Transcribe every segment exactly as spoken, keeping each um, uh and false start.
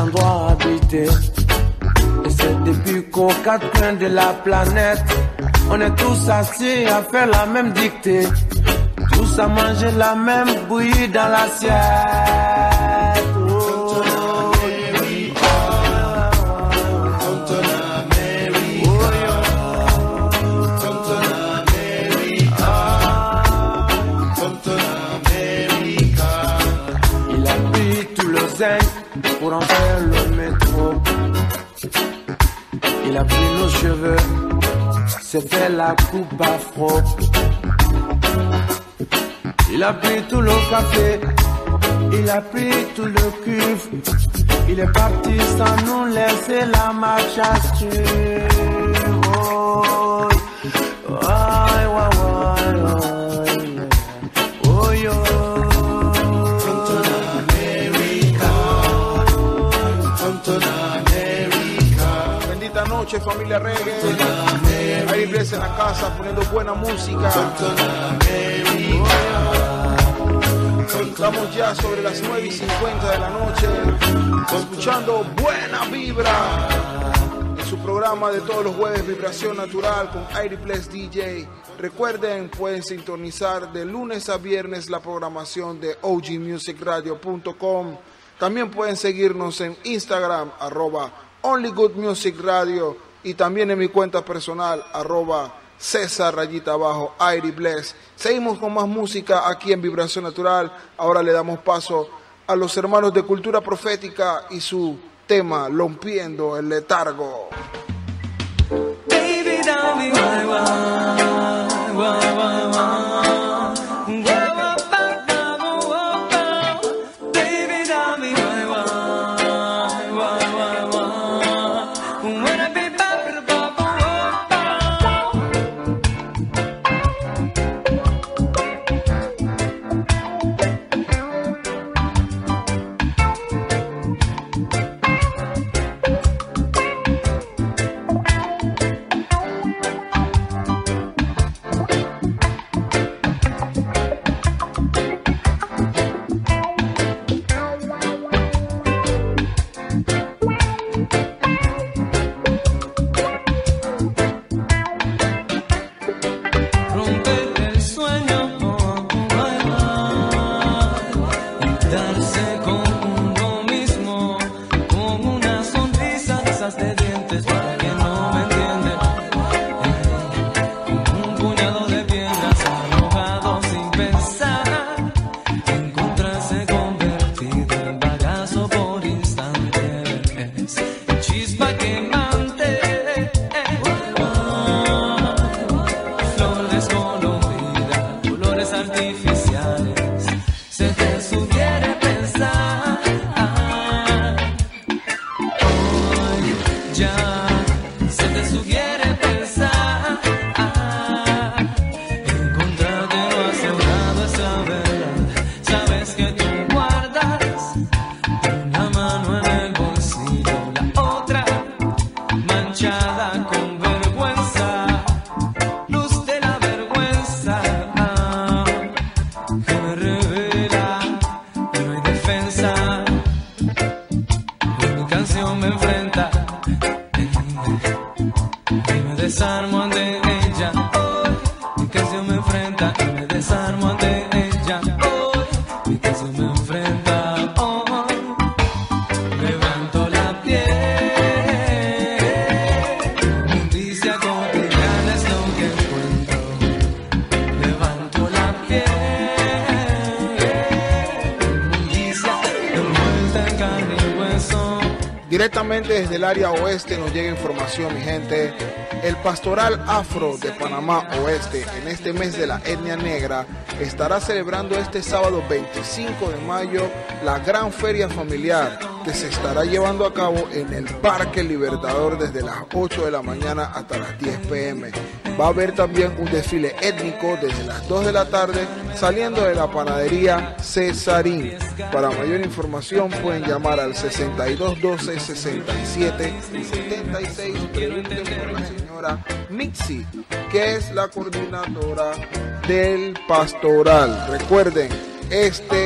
endroit habité. Et c'est depuis qu'aux quatre coins de la planète, on est tous assis à faire la même dictée, tous à manger la même bouillie dans l'assiette. Pour en faire le métro, il a pris nos cheveux, c'était la coupe afro. Il a pris tout le café, il a pris tout le cuivre. Il est parti sans nous laisser la marche à suivre. Oh, oh, oh, oh, oh, oh, yo. Bendita noche, familia reggae. Airi Bless en la casa poniendo buena música. Estamos ya sobre las nueve y cincuenta de la noche, escuchando Buena Vibra en su programa de todos los jueves, Vibración Natural con Airi Bless D J. Recuerden, pueden sintonizar de lunes a viernes la programación de O G Music Radio punto com. También pueden seguirnos en Instagram, arroba Only Good Music Radio, y también en mi cuenta personal, arroba César rayita abajo, Airi Bless. Seguimos con más música aquí en Vibración Natural. Ahora le damos paso a los hermanos de Cultura Profética y su tema, Rompiendo el Letargo. Baby, dame, why, why, why, why, why. Directamente desde el área oeste nos llega información, mi gente. El Pastoral Afro de Panamá Oeste, en este mes de la etnia negra, estará celebrando este sábado veinticinco de mayo la gran feria familiar que se estará llevando a cabo en el Parque Libertador desde las ocho de la mañana hasta las diez pe eme. Va a haber también un desfile étnico desde las dos de la tarde saliendo de la panadería Cesarín. Para mayor información pueden llamar al sesenta y dos doce sesenta y siete setenta y seis. Pregunten por la señora Mixi, que es la coordinadora del pastoral. Recuerden, este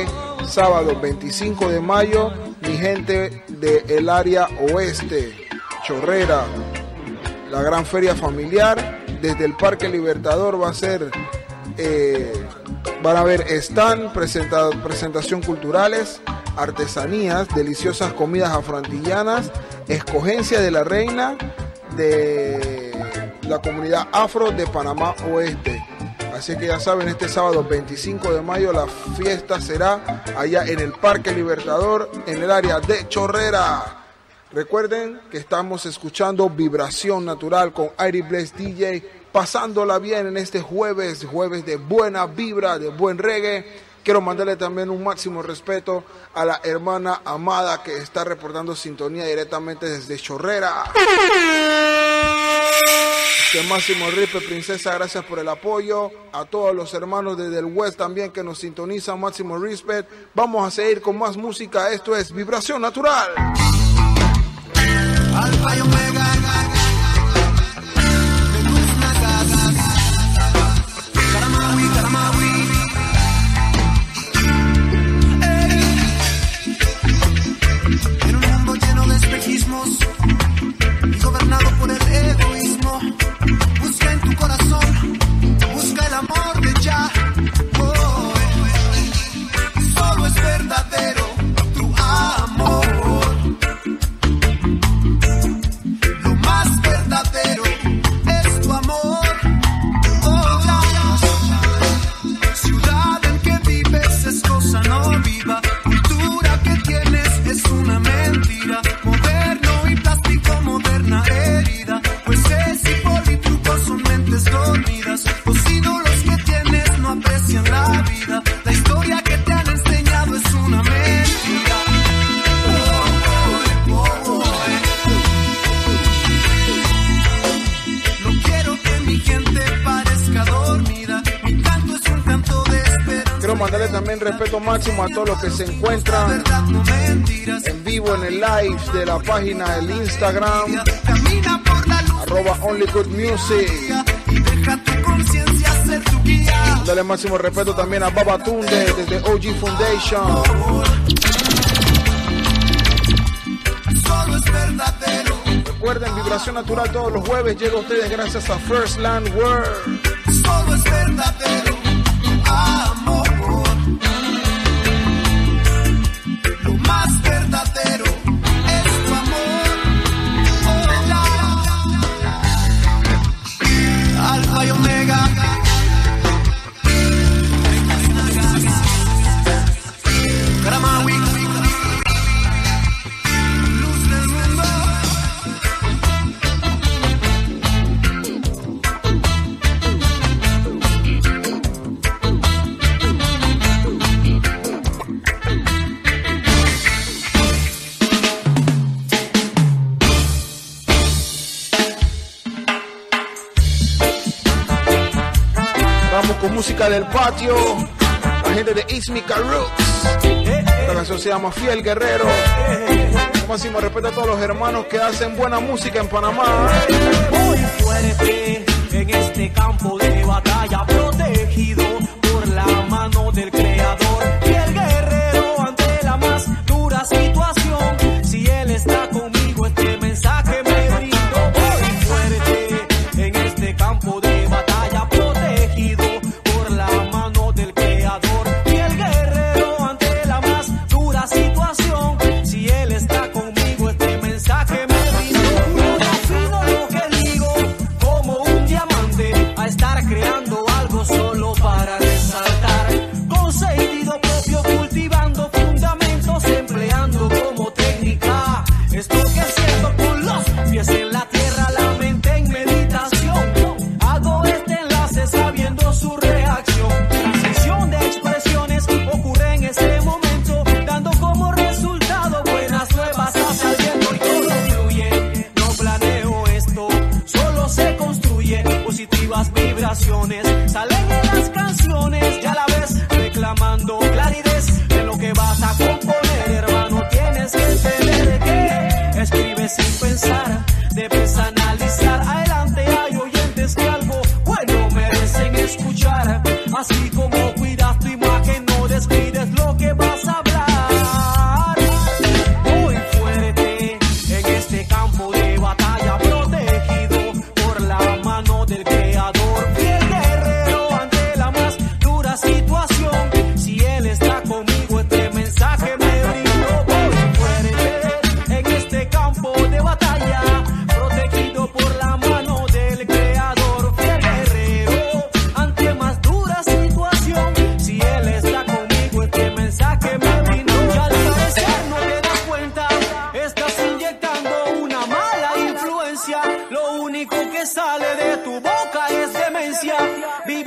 sábado veinticinco de mayo, mi gente del área oeste, Chorrera, la gran feria familiar, desde el Parque Libertador va a ser, eh, van a haber stand, presenta, presentación culturales, artesanías, deliciosas comidas afroantillanas, escogencia de la reina de la comunidad afro de Panamá Oeste. Así que ya saben, este sábado veinticinco de mayo la fiesta será allá en el Parque Libertador, en el área de Chorrera. Recuerden que estamos escuchando Vibración Natural con Airy Bless D J, pasándola bien en este jueves, jueves de buena vibra, de buen reggae. Quiero mandarle también un máximo respeto a la hermana Amada que está reportando sintonía directamente desde Chorrera. Que máximo ripe, princesa, gracias por el apoyo. A todos los hermanos desde el West también que nos sintonizan, máximo respect. Vamos a seguir con más música. Esto es Vibración Natural. Alfa y Omega, Karamawi, Karamawi. En un mundo lleno de espejismos y gobernado por el egoísmo, busca en tu corazón, busca el amor de Jah. Oh, solo es verdadero tu amor. Lo más verdadero es tu amor. Oh, Jah. Ciudad en que vives es cosa no viva. Cultura que tienes es una mentira. Moderno y plástico, moderna herida. Pues es hipólitruco, son mentes dormidas. Los ídolos que tienes no aprecian la vida. La historia que te han enseñado es una mentira. Oh, oh, oh, eh. No quiero que mi gente parezca dormida. Mi canto es un canto de esperanza. Quiero mandarle también respeto máximo a todos los que se encuentran en vivo en el live de la página del Instagram, Camina por la luz arroba Only Good Music. y deja tu conciencia ser tu guía. Dale máximo respeto también a Baba Tunde desde O G Foundation. Solo es verdadero. Recuerden, Vibración Natural todos los jueves llega a ustedes gracias a First Land World. Solo es verdadero tu amor. Lo más verdadero es tu amor. Oh, la. Alfa y Omega. Karamawi. Luz del mundo. Vamos con música del patio. La gente de Ismica Roots. La canción se llama Fiel Guerrero. Máximo respeto a todos los hermanos que hacen buena música en Panamá. Muy fuerte en este campo de batalla, protegido por la mano del Creador. Fiel guerrero ante la más dura situación. Si Él está conmigo, este mensaje me brindo. Muy fuerte en este campo de batalla, protegido por la mano del Creador. Fiel guerrero ante la más dura situación. Si Él está conmigo, este mensaje me brindo. No defino lo que digo como un diamante a estar creando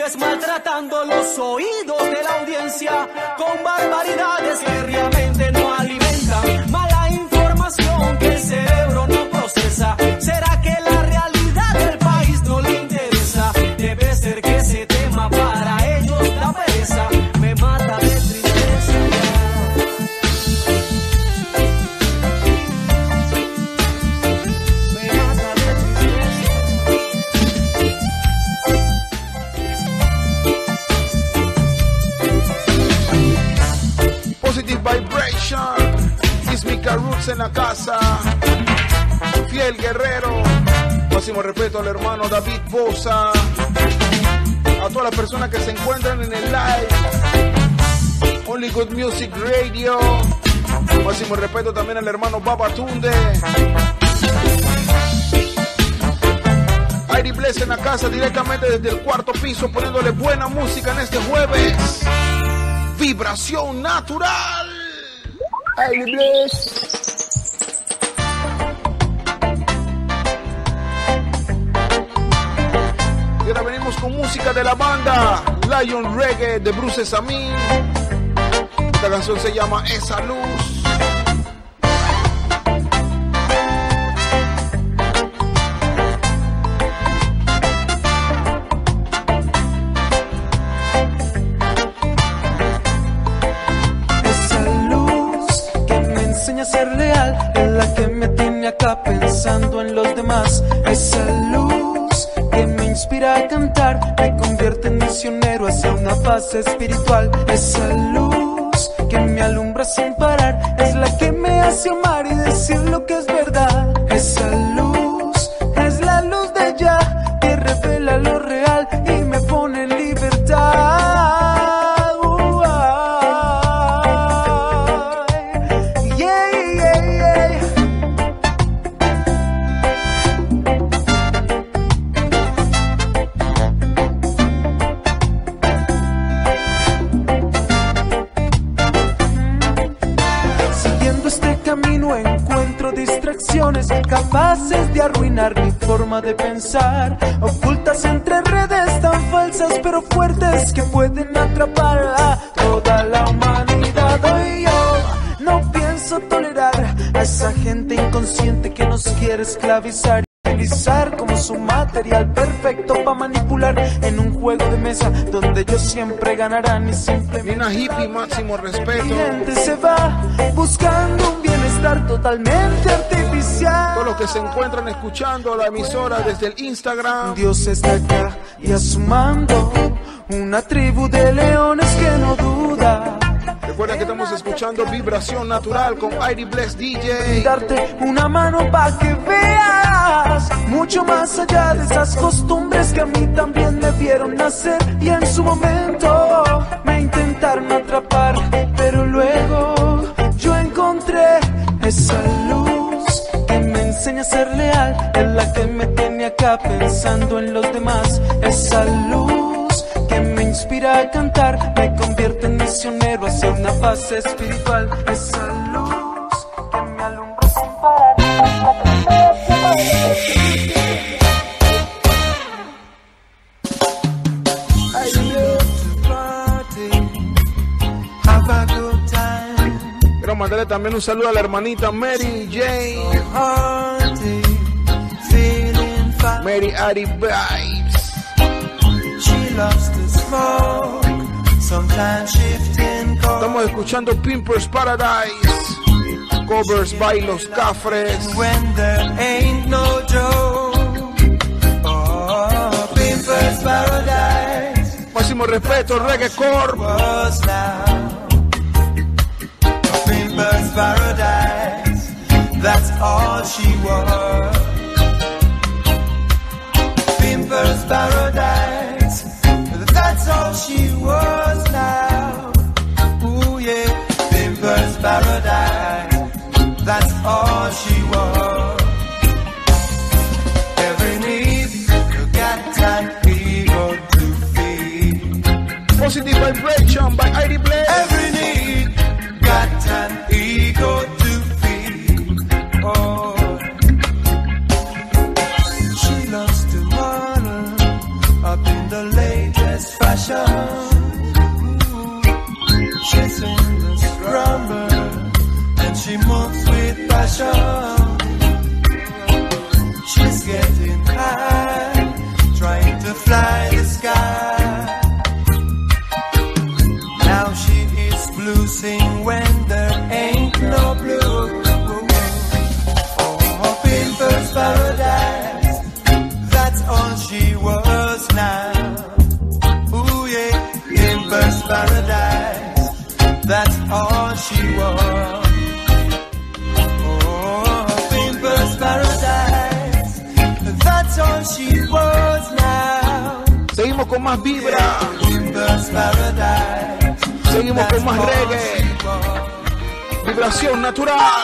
sigues maltratando los oídos de la audiencia con barbaridades que realmente no alimentan. Mala información que el cerebro no procesa. ¿Será que la realidad del país no le interesa? Debe ser que ese tema para ellos da pereza. Me mata de tristeza. Me mata de tristeza. Positive Vibration, Ismica Roots en la casa, Fiel Guerrero, máximo respeto al hermano David Bosa, a todas las personas que se encuentran en el live, Only Good Music Radio, máximo respeto también al hermano Babatunde, Airi Bless en la casa directamente desde el cuarto piso poniéndole buena música en este jueves. Vibración natural. Airi Bless. Y ahora venimos con música de la banda Lion Reggae de Bruce Samin. Esta canción se llama Esa Luz. A ser leal es la que me tiene acá pensando en los demás. Esa luz que me inspira a cantar me convierte en misionero hacia una paz espiritual. Esa luz que me alumbra sin parar es la que me hace amar y decir lo que es verdad. Esa luz es la luz de ella que revela lo real y me pone en libertad. Capaces de arruinar mi forma de pensar, ocultas entre redes tan falsas pero fuertes que pueden atrapar a toda la humanidad. Hoy yo no pienso tolerar a esa gente inconsciente que nos quiere esclavizar, utilizar como su material perfecto para manipular en un juego de mesa donde ellos siempre ganarán y simplemente Nina Hippie, máximo respeto. mi gente se va buscando un bienestar totalmente artificial. Todos los que se encuentran escuchando la emisora desde el Instagram, Dios está acá y a su mando una tribu de leones que no duda. recuerda que estamos escuchando Vibración Natural con Airi Bless D J. Darte una mano pa' que veas mucho más allá de esas costumbres que a mí también me vieron nacer y en su momento me intentaron atrapar, pero luego yo encontré esa luz que me enseña a ser leal, es la que me tiene acá pensando en los demás. Esa luz que me inspira a cantar me convierte en misionero hacia una paz espiritual. Esa luz que me alumbra sin parar. Quiero mandarle también un saludo a la hermanita Mary Jane, Mary Airi Vibes. Estamos escuchando Pimpers Paradise, covers by Los Cafres. When there ain't no joke, oh, Pimpers Paradise Máximo respeto, Reggae Corp. was now. Pimpers Paradise, that's all she was. Pimpers Paradise, that's all she was now. Ooh yeah, Pimpers Paradise, that's all she was. Every need you got an ego to feed. Positive Vibration by Airi Bless. Every need got an ego to feed. Oh, she loves to model up in the latest fashion. she moves with passion. She's getting high, trying to fly the sky. Now she is bluesing when there ain't no blue. Oh, Pimple's paradise, that's all she was now. Ooh yeah, Pimple's paradise, that's all she was. Oh, Pimple's paradise, that's all she was now. Seguimos con más vibra. Pimple's paradise. Seguimos con más reggae. Vibración natural.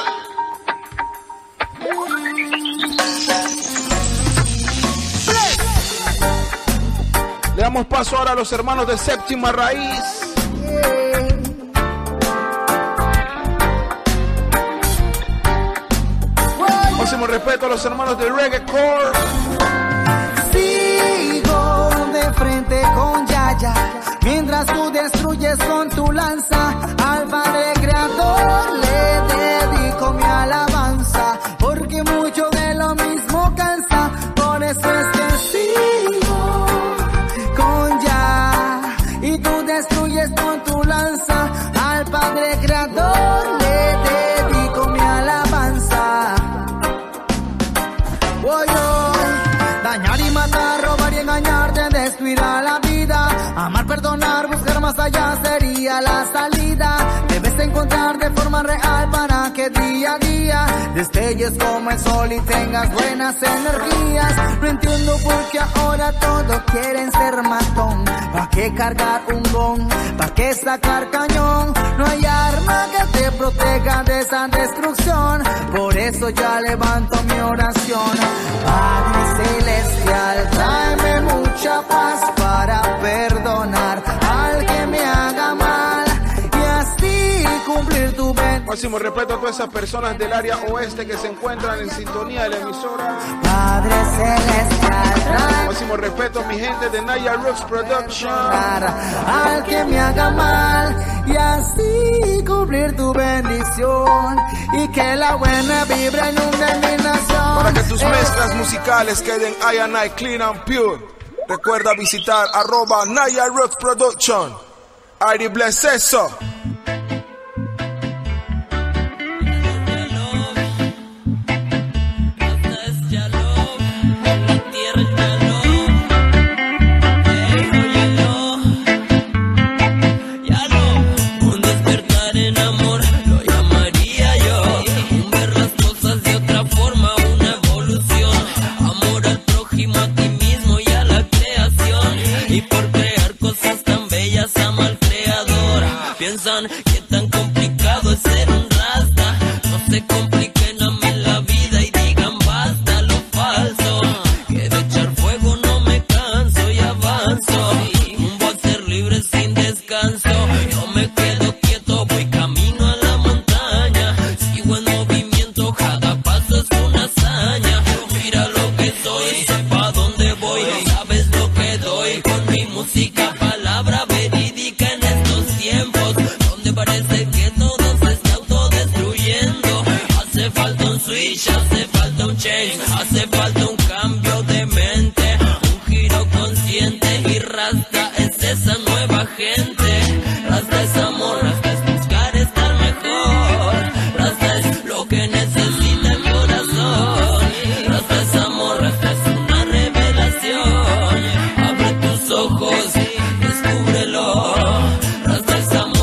Le damos paso ahora a los hermanos de Séptima Raíz. Máximo respeto a los hermanos de Reggae Core. Sigo de frente con Yaya, mientras tú destruyes con tu lanza. Al Padre Creador le dedico mi alabanza, porque mucho de lo mismo cansa. Por eso es que sigo con Ya, y tú destruyes con tu lanza. Al Padre Creador le dedico mi alabanza. Voy hoy, dañar y matar, robar y engañarte, destruirá la vida. Amar, perdonar, buscar más allá sería la salida. Debes encontrar de forma real para que día a día destelles como el sol y tengas buenas energías. No entiendo por qué ahora todos quieren ser matón. ¿Pa' qué cargar un gon? ¿Pa' qué sacar cañón? No hay arma que te proteja de esa destrucción. Por eso ya levanto mi oración. Padre Celestial, tráeme mucha paz para perdonar al que me haga mal y así cumplir tu bendición. Máximo respeto a todas esas personas del área oeste que se encuentran en sintonía de la emisora. Padre Celestial, tráeme Máximo respeto a mi gente de Naya Roots Production. al que me haga mal y así cumplir tu bendición y que la buena vibra inunde mi nación. Para que tus mezclas musicales queden I and I clean and pure, recuerda visitar arroba Naya Roots Production. I D bless eso. Piensan que tan complicado es ser un rasta. No se compliquen a mí la vida y digan basta lo falso. Que de echar fuego no me canso y avanzo. Rumbo a ser libre sin descanso. Yo me quedo quieto, voy camino a la montaña. Sigo en movimiento, cada paso es una hazaña. Mira lo que soy, sepa dónde voy. Sabes lo que doy con mi música, palabra verídica en estos tiempos. Parece que todo se está autodestruyendo. Hace falta un switch, hace falta un change, hace falta un cambio de mente, un giro consciente. Y Rasta es esa nueva gente. Rasta es amor, Rasta es buscar estar mejor. Rasta es lo que necesita el corazón. Rasta es amor, Rasta es una revelación. Abre tus ojos, descúbrelo. Rasta es amor.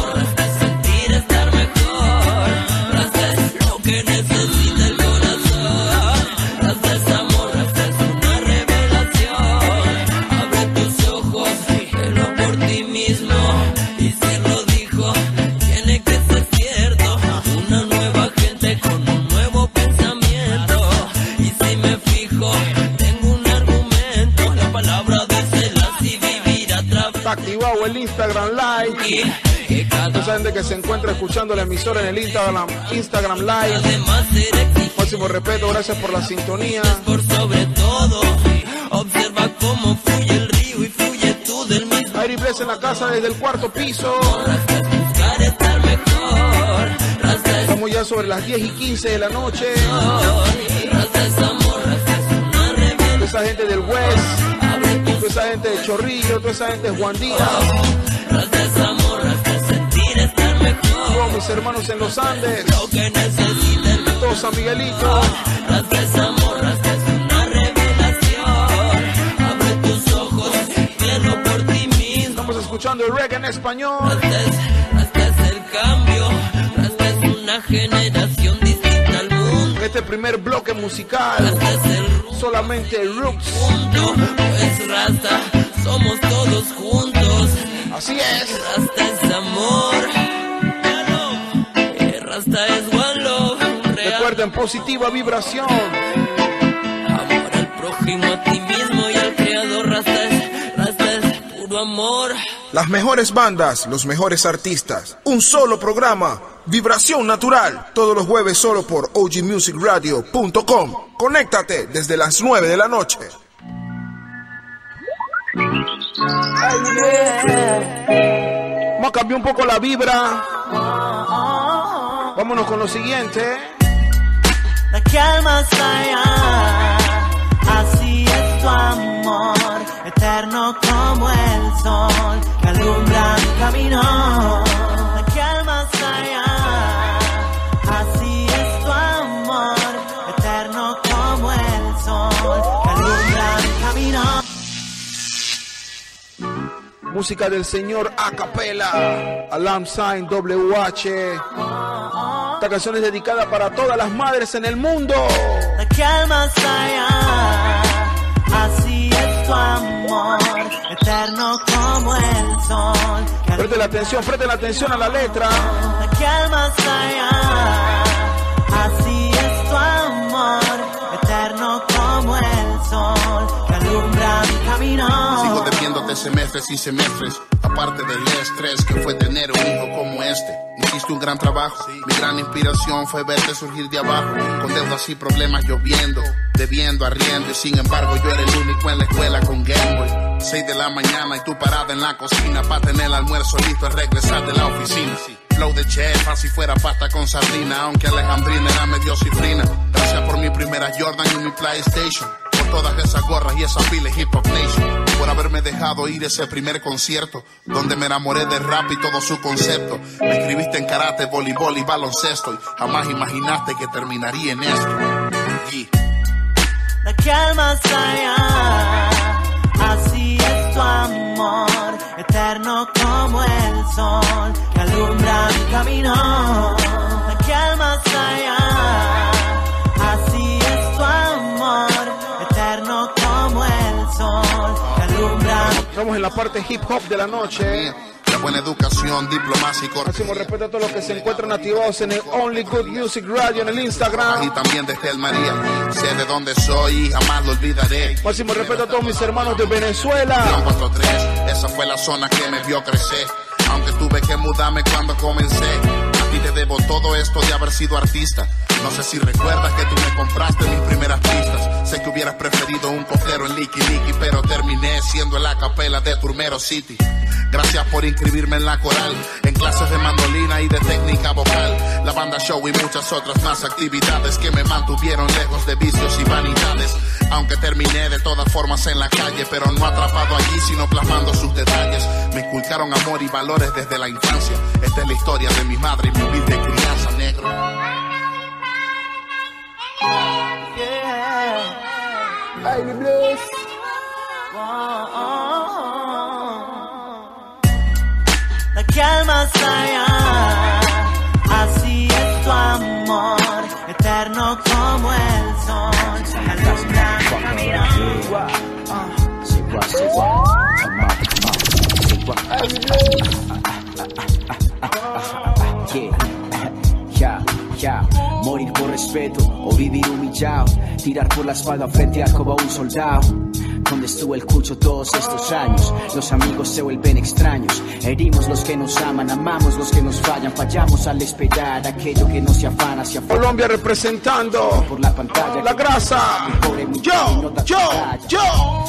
Necesita el corazón. Rasta es amor, Rasta es una revelación. Abre tus ojos, velo por ti mismo. Y si lo dijo, tiene que ser cierto. Una nueva gente con un nuevo pensamiento. Y si me fijo, tengo un argumento. La palabra de Selassie vivir a través. Está activado el Instagram Live. Mucha gente que se encuentra escuchando la emisora en el Instagram, Instagram Live. Máximo respeto, gracias por la sintonía. Por sobre todo, observa cómo fluye el río y fluye tú del mismo. Airi Bless en la casa desde el cuarto piso. Buscar estar mejor. Estamos ya sobre las diez y quince de la noche. Toda esa gente del West, toda esa gente de Chorrillo, toda esa gente de Juan Díaz. Todos mis hermanos en los Andes, todo San Miguelito. Estamos escuchando el reggae en español. Hasta es el cambio, hasta es una generación distinta al mundo. Este primer bloque musical, Hasta es el solamente Roots. mundo, pues Rasta, somos todos juntos. Así es. Rasta es amor, eh, Rasta es one love, real. Recuerden, positiva vibración. Amor al prójimo, a ti mismo y al creador. Rasta es, Rasta es puro amor. Las mejores bandas, los mejores artistas. Un solo programa. Vibración natural. Todos los jueves solo por O G Music Radio punto com. Conéctate desde las nueve de la noche. Vamos a cambiar un poco la vibra. Vámonos con lo siguiente. La calma está allá, así es tu amor, eterno como el sol que alumbra mi camino. La calma está allá, así es tu amor, eterno como el sol que alumbra mi camino. Música del señor a capela, Alarm Sign W H. Esta canción es dedicada para todas las madres en el mundo. La calma está allá, así es tu amor, eterno como el sol. Preste la atención, preste la atención a la letra. La calma está allá, así es tu amor, eterno como el sol que alumbra mi camino. Sigo debiéndote semestres y semestres, aparte del estrés que fue tener un hijo como este. Hiciste un gran trabajo, mi gran inspiración fue verte surgir de abajo, con deudas y problemas lloviendo, debiendo, arriendo, y sin embargo yo era el único en la escuela con Game Boy. Seis de la mañana y tú parada en la cocina pa' tener el almuerzo listo al regresar de la oficina. Flow de chef, así fuera pasta con sardina, aunque Alejandrina era medio cifrina. Gracias por mi primera Jordan y mi PlayStation, por todas esas gorras y esa pila de Hip Hop Nation, por haberme dejado ir ese primer concierto, donde me enamoré del rap y todo su concepto. Me escribiste en karate, voleibol y baloncesto, y jamás imaginaste que terminaría en esto. Yeah. La calma está allá, así es tu amor, eterno como el sol que alumbra mi camino. La calma está allá, así es tu amor, eterno como el sol que alumbra. Estamos en la parte hip hop de la noche. La buena educación, diplomacia y cortesía. Máximo respeto a todos los que se encuentran activados en el Only Good Music Radio en el Instagram. Y también desde el María, sé de dónde soy y jamás lo olvidaré. Máximo respeto a todos mis hermanos de Venezuela. cuatro tres, esa fue la zona que me vio crecer, aunque tuve que mudarme cuando comencé. A ti te debo todo esto de haber sido artista. No sé si recuerdas que tú me compraste mis primeras pistas. Sé que hubieras preferido un cofrero en Licky Licky, pero terminé siendo el a capela de Turmero City. Gracias por inscribirme en la coral, en clases de mandolina y de técnica vocal, la banda show y muchas otras más actividades que me mantuvieron lejos de vicios y vanidades. Aunque terminé de todas formas en la calle, pero no atrapado allí sino plasmando sus detalles. Me inculcaron amor y valores desde la infancia. Esta es la historia de mi madre y mi humilde crianza, negro. Ay, mi blues. La calma está allá, así es tu amor, eterno como el sol que alumbra mi camino. Yeah, yeah, morir por respeto o vivir humillado, tirar por la espalda frente al como un soldado. Donde estuvo el cucho todos estos años, los amigos se vuelven extraños, herimos los que nos aman, amamos los que nos fallan, fallamos al esperar aquello que no se afana hacia afuera. Colombia representando por la pantalla, la grasa. Yo, yo, yo.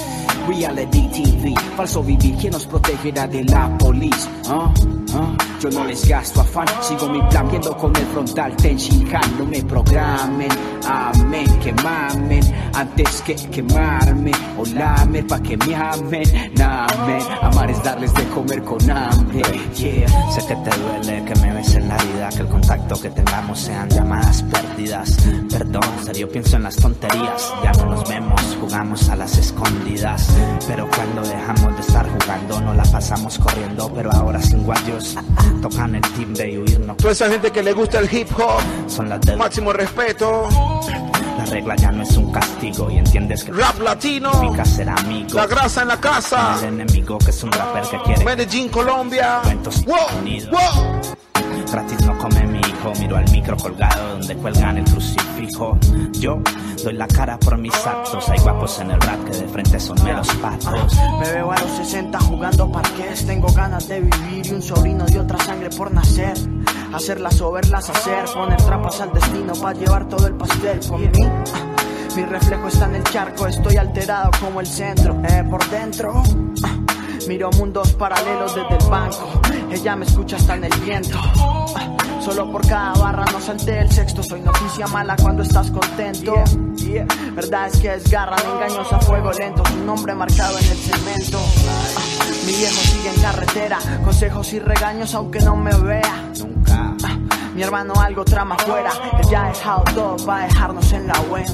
Reality T V, falso vivir, ¿quién nos protegerá de la police? ¿Ah? ¿Ah? Yo no les gasto afán, sigo mi plan viendo con el frontal Tenshinhan. No me programen, amén, que mamen antes que quemarme o lamer pa' que me amen. Nah, man, amar es darles de comer con hambre, yeah. Sé que te duele que me ves en la vida, que el contacto que tengamos sean llamadas perdidas. Perdón, serio pienso en las tonterías, ya no nos vemos, jugamos a las escondidas. Pero cuando dejamos de estar jugando no la pasamos corriendo, pero ahora sin guayos tocan el team de huirnos. Toda esa gente que le gusta el hip hop, son las de máximo respeto. La regla ya no es un castigo y entiendes que rap latino, ser amigo. La grasa en la casa. El enemigo que es un rapper que quiere Medellín, Colombia. Cuentos wow, unidos. Wow. Gratis no come mi hijo, miro al micro colgado donde cuelgan el crucifijo. Yo doy la cara por mis actos, hay guapos en el rap que de frente son meros patos. Me veo a los sesenta jugando parqués, tengo ganas de vivir y un sobrino de otra sangre por nacer. Hacerlas o verlas hacer, poner trampas al destino para llevar todo el pastel por mí. Mi reflejo está en el charco, estoy alterado como el centro, eh, por dentro. Miro mundos paralelos desde el banco, ella me escucha hasta en el viento. Solo por cada barra no salté el sexto, soy noticia mala cuando estás contento. Yeah, yeah. Verdad es que desgarran, engaños a fuego lento, su nombre marcado en el cemento. Mi viejo sigue en carretera, consejos y regaños aunque no me vea. Nunca. Mi hermano algo trama afuera, él ya ha dejado todo, va a dejarnos en la buena.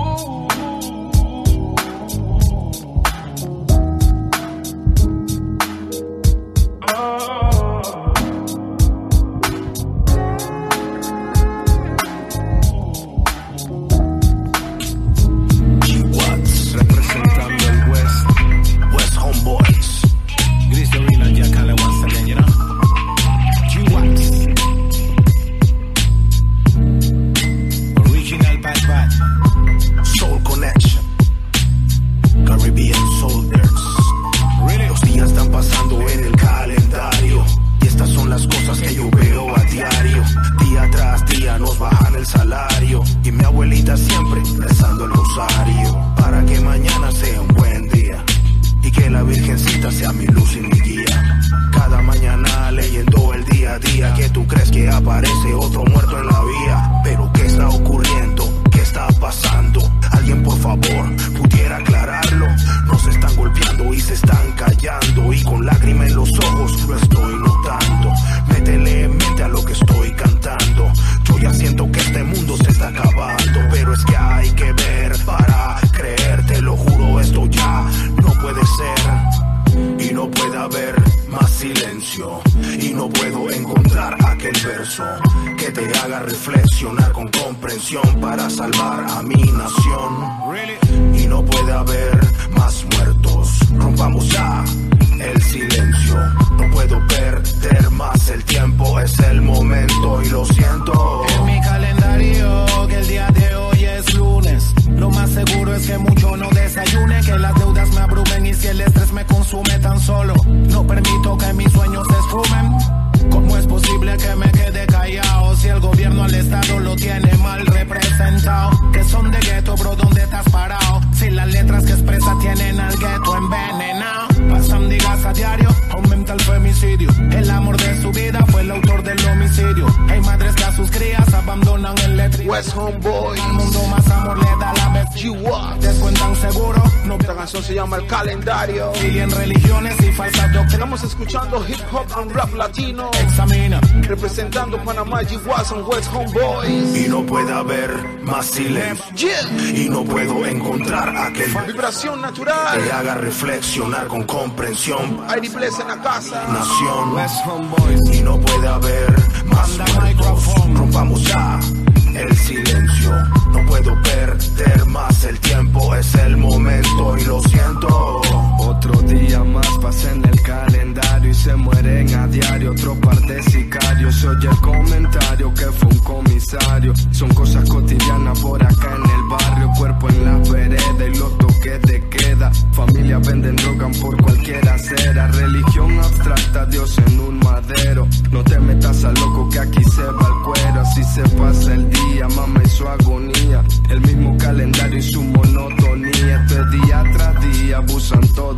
Se llama El Calendario. Siguen religiones y falsas doctrinas. Estamos escuchando hip hop and rap latino. Examina. Representando Panamá, G Watson, West Homeboys. Y no puede haber más silencio. Yeah. Y no puedo encontrar aquel vibración natural que haga reflexionar con comprensión. I D Bless en la casa. Nación. West Homeboys. Y no puede haber más muertos. Rompamos ya el silencio. No puedo perder más el tiempo, es el momento y lo siento. Otro día más pasa en el calendario y se mueren a diario otro par de sicarios. Se oye el comentario que fue un comisario. Son cosas cotidianas por acá en el barrio. Cuerpo en la vereda y los toques de queda. Familia venden droga por cualquier acera. Religión abstracta, Dios en un madero. No te metas a loco que aquí se va el cuero. Así se pasa el día, mama y su agonía. El mismo calendario y su monotonía. Este día tras día abusan todos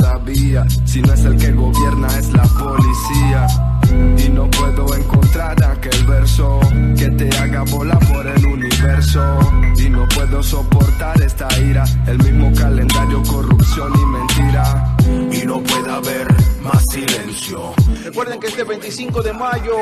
pasó y no puedo soportar esta ira. El mismo calendario, corrupción y mentira. Y no puede haber más silencio. Recuerden que este veinticinco de mayo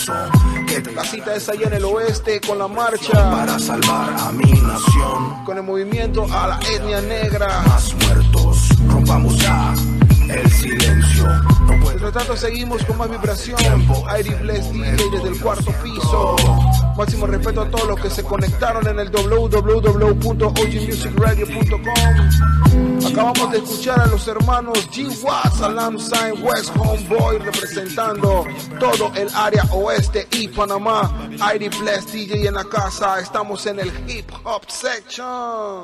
la cita es allá en el oeste con la marcha para salvar a mi nación, con el movimiento a la etnia negra. Más muertos, rompamos ya el silencio. No puedo. Mientras tanto seguimos con más vibración. I D Bless D J desde el cuarto piso. Máximo respeto a todos los que se conectaron en el w w w punto o g music radio punto com. Acabamos de escuchar a los hermanos G Watts, Salam Sign, West Homeboy, representando todo el área oeste y Panamá. I D Bless D J en la casa. Estamos en el hip hop section.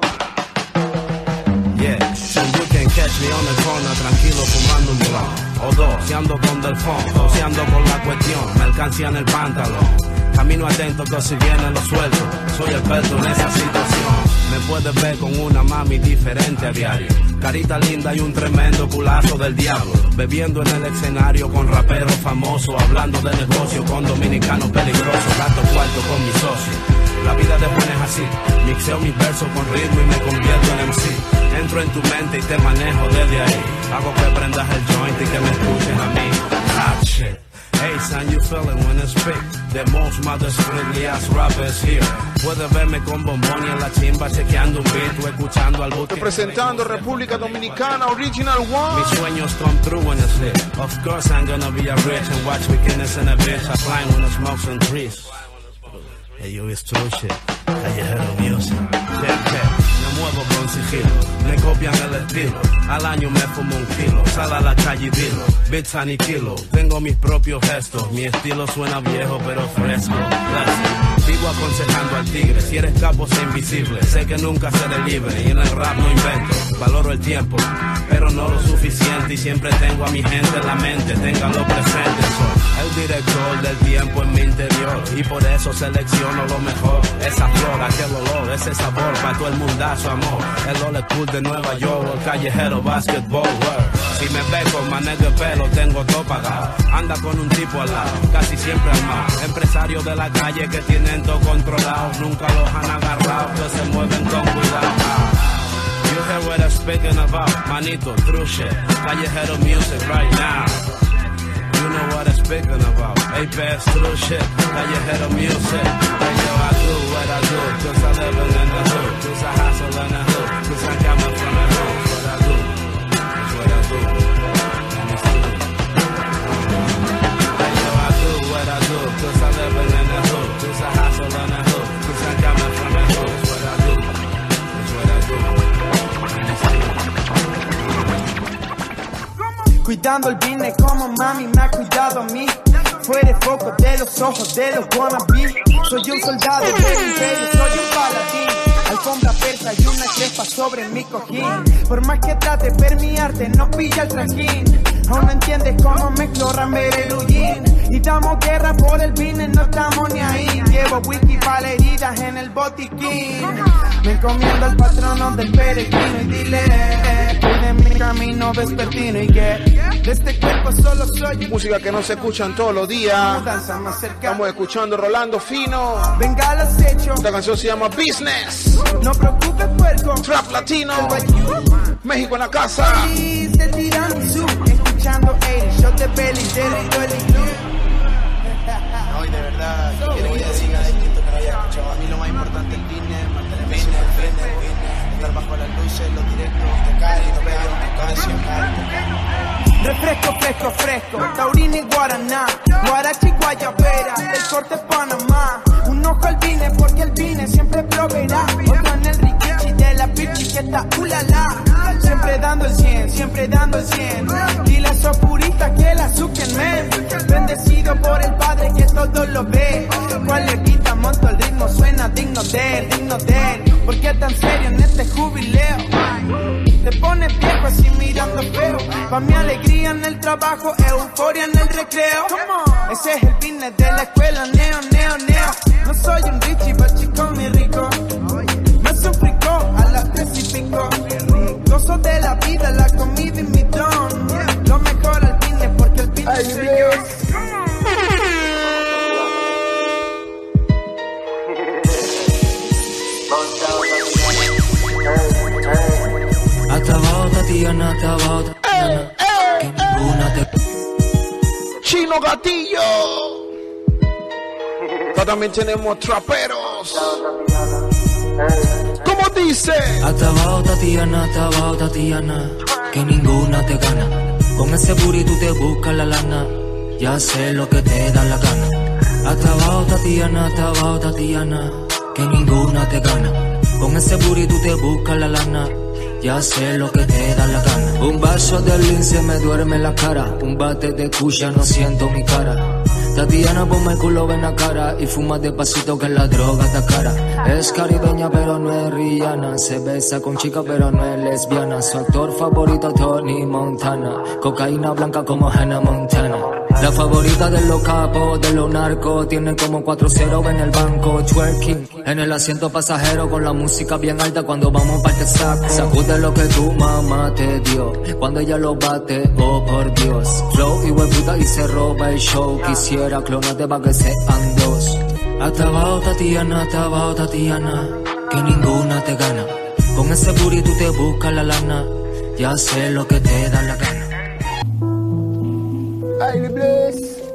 Yeah, so you can catch me on the corner, tranquilo fumando un blunt o dos, si ando con del fondo, joseando con la cuestión, mercancía en el pantalón. Camino atento que si vienen los sueltos, soy experto en esa situación. Me puedes ver con una mami diferente a diario, carita linda y un tremendo culazo del diablo. Bebiendo en el escenario con raperos famosos, hablando de negocio con dominicanos peligrosos. Gasto cuarto con mi socio. La vida de Juan es así, mixeo mis versos con ritmo y me convierto en M C. Entro en tu mente y te manejo desde ahí. Hago que prendas el joint y que me escuches a mí. Hot shit. Hey son, you feeling when I speak. The most mother friendly ass rappers here. Puedes verme con bombón y en la chimba chequeando un beat o escuchando al boot. Representando República Dominicana, Original One. Mis sueños come true when it's lit. Of course I'm gonna be a rich and watch beginners in a bitch. I flying when the smoke's and trees. Hey, yo, it's true shit. Callejero music. Check, check. Me muevo con sigilo. Me copian el estilo. Al año me fumo un kilo. Sal a la calle y dilo. Bits aniquilo. Tengo mis propios gestos. Mi estilo suena viejo pero fresco. Let's Vivo aconsejando al tigre. Si eres capo, sé invisible. Sé que nunca seré libre. Y en el rap no invento. Valoro el tiempo, pero no lo suficiente. Y siempre tengo a mi gente en la mente. Ténganlo presente. Soy el director del tiempo en mi interior. Y por eso selecciono lo mejor. Esa flor, aquel olor, ese sabor. Para todo el mundazo, amor. El old school de Nueva York. El callejero basketball world. Si me ve con manejo de pelo, tengo todo pagado. Anda con un tipo al lado, casi siempre armado. Empresarios de la calle que tienen todo controlado. Nunca los han agarrado, que se mueven con cuidado. You hear what I'm speaking about, manito, true shit. Callejero music right now. You know what I'm speaking about. Apex, true shit. Callejero music. Hey yo, I do what I do, cause I live in the hood. Cause I hustle in the hood. Cause I got my from the hood. What I do, that's what I do. And it's true. Hey yo, I do what I do, cause I live in the hood. Cause I hustle in the hood. Cause I got my from the hood. That's what I do. That's what I do. And it's true. Cuidando el business como mami me ha cuidado a mí. Fuera foco de los ojos de los wannabe. Soy un soldado del imperio, soy un paladín. Alfombra persa y una crespa sobre mi cojín. Por más que trate de ver mi arte, no pilla el trajín. Aún no entiendes cómo mezclo ramero y Luyin. Y damos guerra por el business, no estamos ni ahí. Llevo whisky para heridas en el botiquín. Me encomiendo al patrono del peregrino y dile cuide mi camino vespertino y que de este cuerpo solo soy música que no se escuchan todos los días. Estamos escuchando Rolando Fino. Venga al acecho. Esta canción se llama Business. No preocupes puerco. Trap Latino. México en la casa. Se tiran su escuchando el shot de peli de No, y de verdad, ¿qué quiere que te diga distinto que no haya escuchado? A mí lo más importante es el business, mantenerme siempre al frente del business, estar bajo las luces, los directos, tocar y tocar, tocar siempre. Refresco, fresco, fresco, taurina y guaraná, guarachi, guayabera, del corte Panamá. Un ojo al vine porque el vine siempre proveerá. Otro en el riquichi de la pichi que está ulala. Siempre dando el cien, siempre dando el cien. Y las opuritas que la suquen, men. Bendecido por el Padre que todo lo ve. Cual le quita, monto el ritmo, suena digno de él, digno de él. ¿Por qué tan serio en este jubileo? Te pones viejo así mirando feo. Pa' mi alegría en el trabajo, euforia en el recreo. Ese es el business de la escuela, neo, neo, neo. No soy un Richie, but chico mi rico. No es un frico, a las tres y pico. Gozo de la vida, la comida y mi don. Lo mejor al business porque el business soy yo. Hasta abajo, Tatiana, hasta abajo, Tatiana. Que ninguna te... Chino Gatillo. También tenemos traperos. ¿Cómo dice? Hasta abajo, Tatiana, hasta abajo, Tatiana. Que ninguna te gana. Con ese booty tú te buscas la lana. Ya sé lo que te da la gana. Hasta abajo, Tatiana, hasta abajo, Tatiana. Que ninguna te gana. Con ese booty tú te buscas la lana. Ya sé lo que te da la gana. Un vaso de lince me duerme en la cara. Un bate de cuya no siento mi cara. Tatiana, ponme el culo en la cara y fuma despacito que la droga está cara. Es caribeña pero no es Rihanna. Se besa con chicas pero no es lesbiana. Su actor favorito Tony Montana. Cocaína blanca como Hannah Montana. La favorita de los capos, de los narcos. Tienen como cuatro ceros en el banco. Twerking en el asiento pasajero con la música bien alta cuando vamos para el saco. Sacude lo que tu mamá te dio cuando ella lo bate, oh por Dios. Flow y hueputa y se roba el show. Quisiera clonarte pa' que sean dos. Hasta abajo, Tatiana, hasta abajo, Tatiana. Que ninguna te gana. Con ese booty tú te buscas la lana. Ya sé lo que te da la gana. Ay, bless.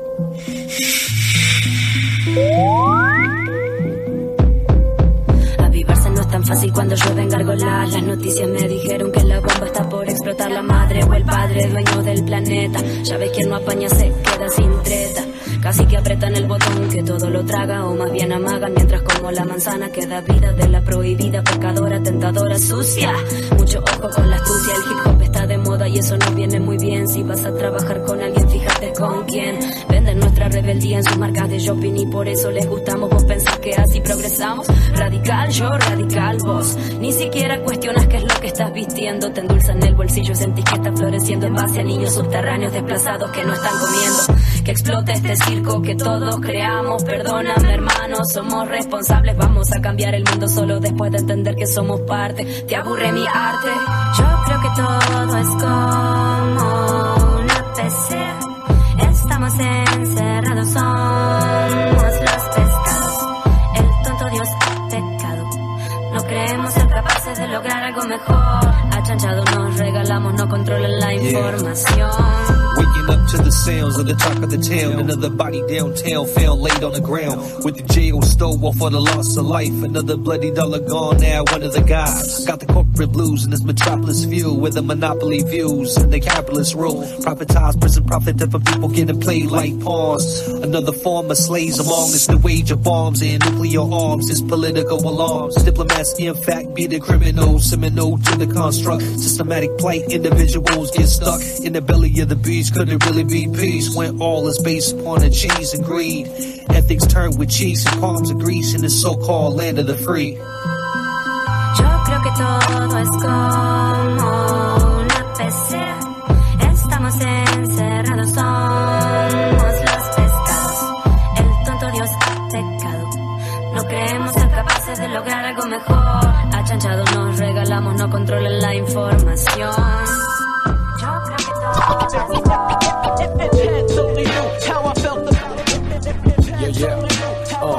Avivarse no es tan fácil cuando llueve en Gargolas. Las noticias me dijeron que la bomba está por explotar. La madre o el padre, dueño del planeta. Ya ves quien no apaña se queda sin treta. Casi que apretan el botón que todo lo traga o más bien amagan. Mientras como la manzana que da vida de la prohibida, pecadora, tentadora, sucia. Mucho ojo con la astucia, el hip hop está de moda y eso no viene muy bien. Si vas a trabajar con alguien, fíjate con quién. Venden nuestra rebeldía en sus marcas de shopping y por eso les gustamos. Vos pensás que así progresamos. Radical yo, radical vos. Ni siquiera cuestionas qué es lo que estás vistiendo. Te endulzan el bolsillo y sentís que está floreciendo en base a niños subterráneos desplazados que no están comiendo. Que explote este circo que todos creamos. Perdóname hermano, somos responsables. Vamos a cambiar el mundo solo después de entender que somos parte. ¿Te aburre mi arte? Yo creo que todo es como una pecera. Estamos encerrados, somos los pescados. El tonto Dios ha pecado. No creemos ser capaces de lograr algo mejor. Achanchado nos regalamos, no controlan la información. Waking up to the sounds of the talk of the town. Another body downtown found laid on the ground with the jail stove off for the loss of life. Another bloody dollar gone now, one of the guys. Got the corporate blues in this metropolis view where the monopoly views and the capitalist rule. Privatized prison profit for people getting played like pawns. Another form of slaves among us, the wage of bombs and nuclear arms is political alarms. Diplomats in fact be the criminals, seminal to the construct. Systematic plight, individuals get stuck in the belly of the beast. Could it really be peace when all is based upon the cheese and greed? Ethics turn with cheese and palms of grease in the so-called land of the free. Yo creo que todo es como una pecera. Estamos encerrados, somos los pescados. El tonto Dios ha pecado. No creemos ser capaces de lograr algo mejor. Achanchados nos regalamos, no controlan la información. Yo creo que todo es Yeah, yeah. Oh.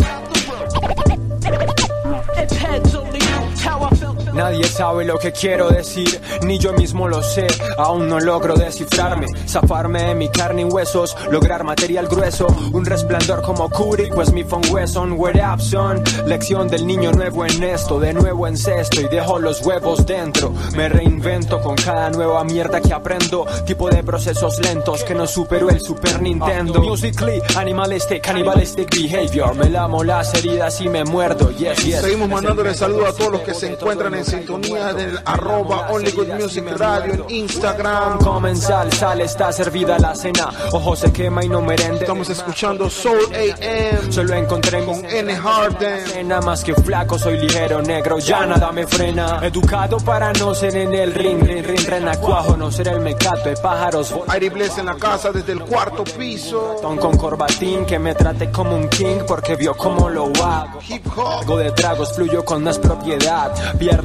Nadie sabe lo que quiero decir, ni yo mismo lo sé. Aún no logro descifrarme, zafarme de mi carne y huesos, lograr material grueso, un resplandor como Kubrick, pues mi phone Wesson, word up son. Lección del niño nuevo en esto, de nuevo en cesto y dejo los huevos dentro. Me reinvento con cada nueva mierda que aprendo, tipo de procesos lentos que no superó el Super Nintendo. Musically, animalistic, cannibalistic behavior. Me lamo las heridas y me muerdo, yes, yes. Seguimos mandándole saludos a todos los que se encuentran en sintonía del arroba Only Good Music Radio en Instagram. Comensal, sal, está servida la cena. Ojo se quema y no merende. Estamos escuchando Soul A M. Solo encontré con N. Harden. Nada más que flaco, soy ligero, negro, ya nada me frena. Educado para no ser en el ring, ring, ring, renacuajo, no ser el mecato de pájaros. Airi Bless en la casa desde el cuarto piso. Ton con corbatín, que me trate como un king porque vio cómo lo hago. Hip hop. Hago de tragos, fluyo con más propiedad. Pierdo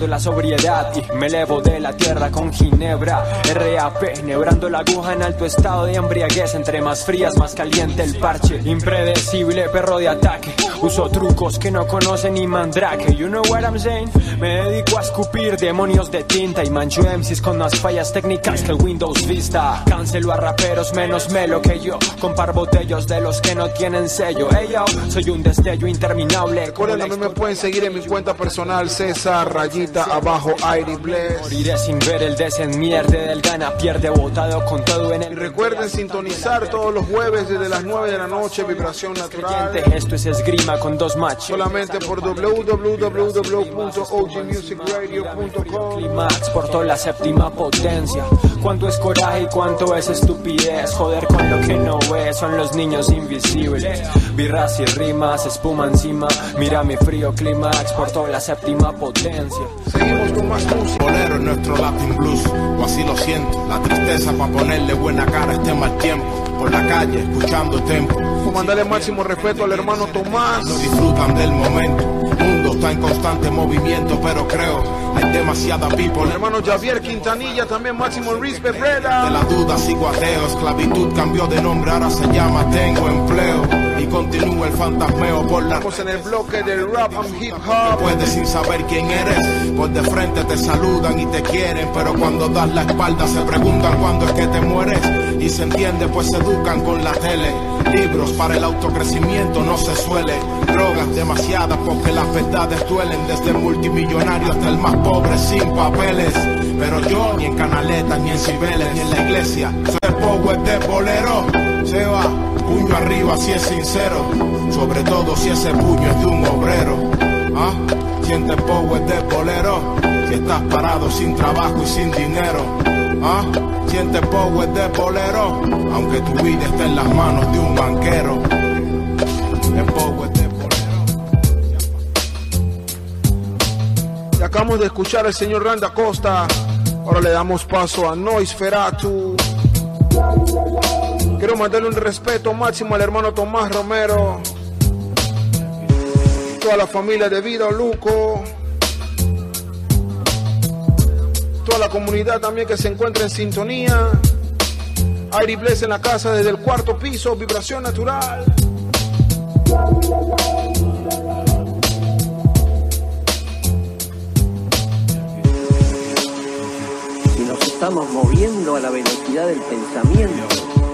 la sobriedad y me elevo de la tierra con ginebra. R A P, nebrando la aguja en alto estado de embriaguez. Entre más frías, más caliente el parche. Impredecible, perro de ataque. Uso trucos que no conocen ni Mandrake. You know what I'm saying? Me dedico a escupir demonios de tinta y mancho M Cs con más fallas técnicas que el Windows Vista. Cancelo a raperos menos melo que yo, con par botellos de los que no tienen sello. Hey yo, soy un destello interminable. Recuerden, también me pueden seguir en mi cuenta personal, César Rayita abajo Airy Bless. Moriré sin ver el desenmierde del gana pierde, botado con todo en el. Y recuerden sintonizar todos los jueves desde las nueve de la noche Vibración Natural. Esto es esgrima con dos machos. Solamente por w w w punto o g music radio punto com. Climax portó la séptima potencia. Cuánto es coraje y cuánto es estupidez. Joder con lo que no ves, son los niños invisibles. Birras y rimas, espuma encima. Mira mi frío clímax portó la séptima potencia. Seguimos con más música. Bolero en nuestro Latin Blues, o así lo siento. La tristeza para ponerle buena cara a este mal tiempo. Por la calle, escuchando tempo. Como mandarle máximo respeto al hermano Tomás. No disfrutan del momento. El mundo está en constante movimiento, pero creo hay demasiada people. El hermano Javier Quintanilla, también máximo respect, breda. De la duda sigo ateo. Esclavitud cambió de nombre, ahora se llama Tengo Empleo. Y continúa el fantasmeo por la. Estamos en el bloque del rap and hip hop. Puedes sin saber quién eres. Por de frente te saludan y te quieren, pero cuando das la espalda se preguntan cuándo es que te mueres. Y se entiende, pues se educan con la tele. Libros para el autocrecimiento no se suele. Drogas demasiadas porque las verdades duelen. Desde el multimillonario hasta el más pobre sin papeles. Pero yo ni en canaletas, ni en cibeles, ni en la iglesia. Soy el power de bolero. Se va, puño arriba si es sincero. Sobre todo si ese puño es de un obrero. ¿Ah? Siente el power de bolero. Si estás parado sin trabajo y sin dinero. ¿Ah? Siente el power de bolero. Aunque tu vida esté en las manos de un banquero. El power de bolero. Y acabamos de escuchar al señor Randa Costa. Ahora le damos paso a Noisferatu. Quiero mandarle un respeto máximo al hermano Tomás Romero. Toda la familia de Vida Luco. Toda la comunidad también que se encuentra en sintonía. Airy Bless en la casa desde el cuarto piso, Vibración Natural. Y nos estamos moviendo a la velocidad del pensamiento.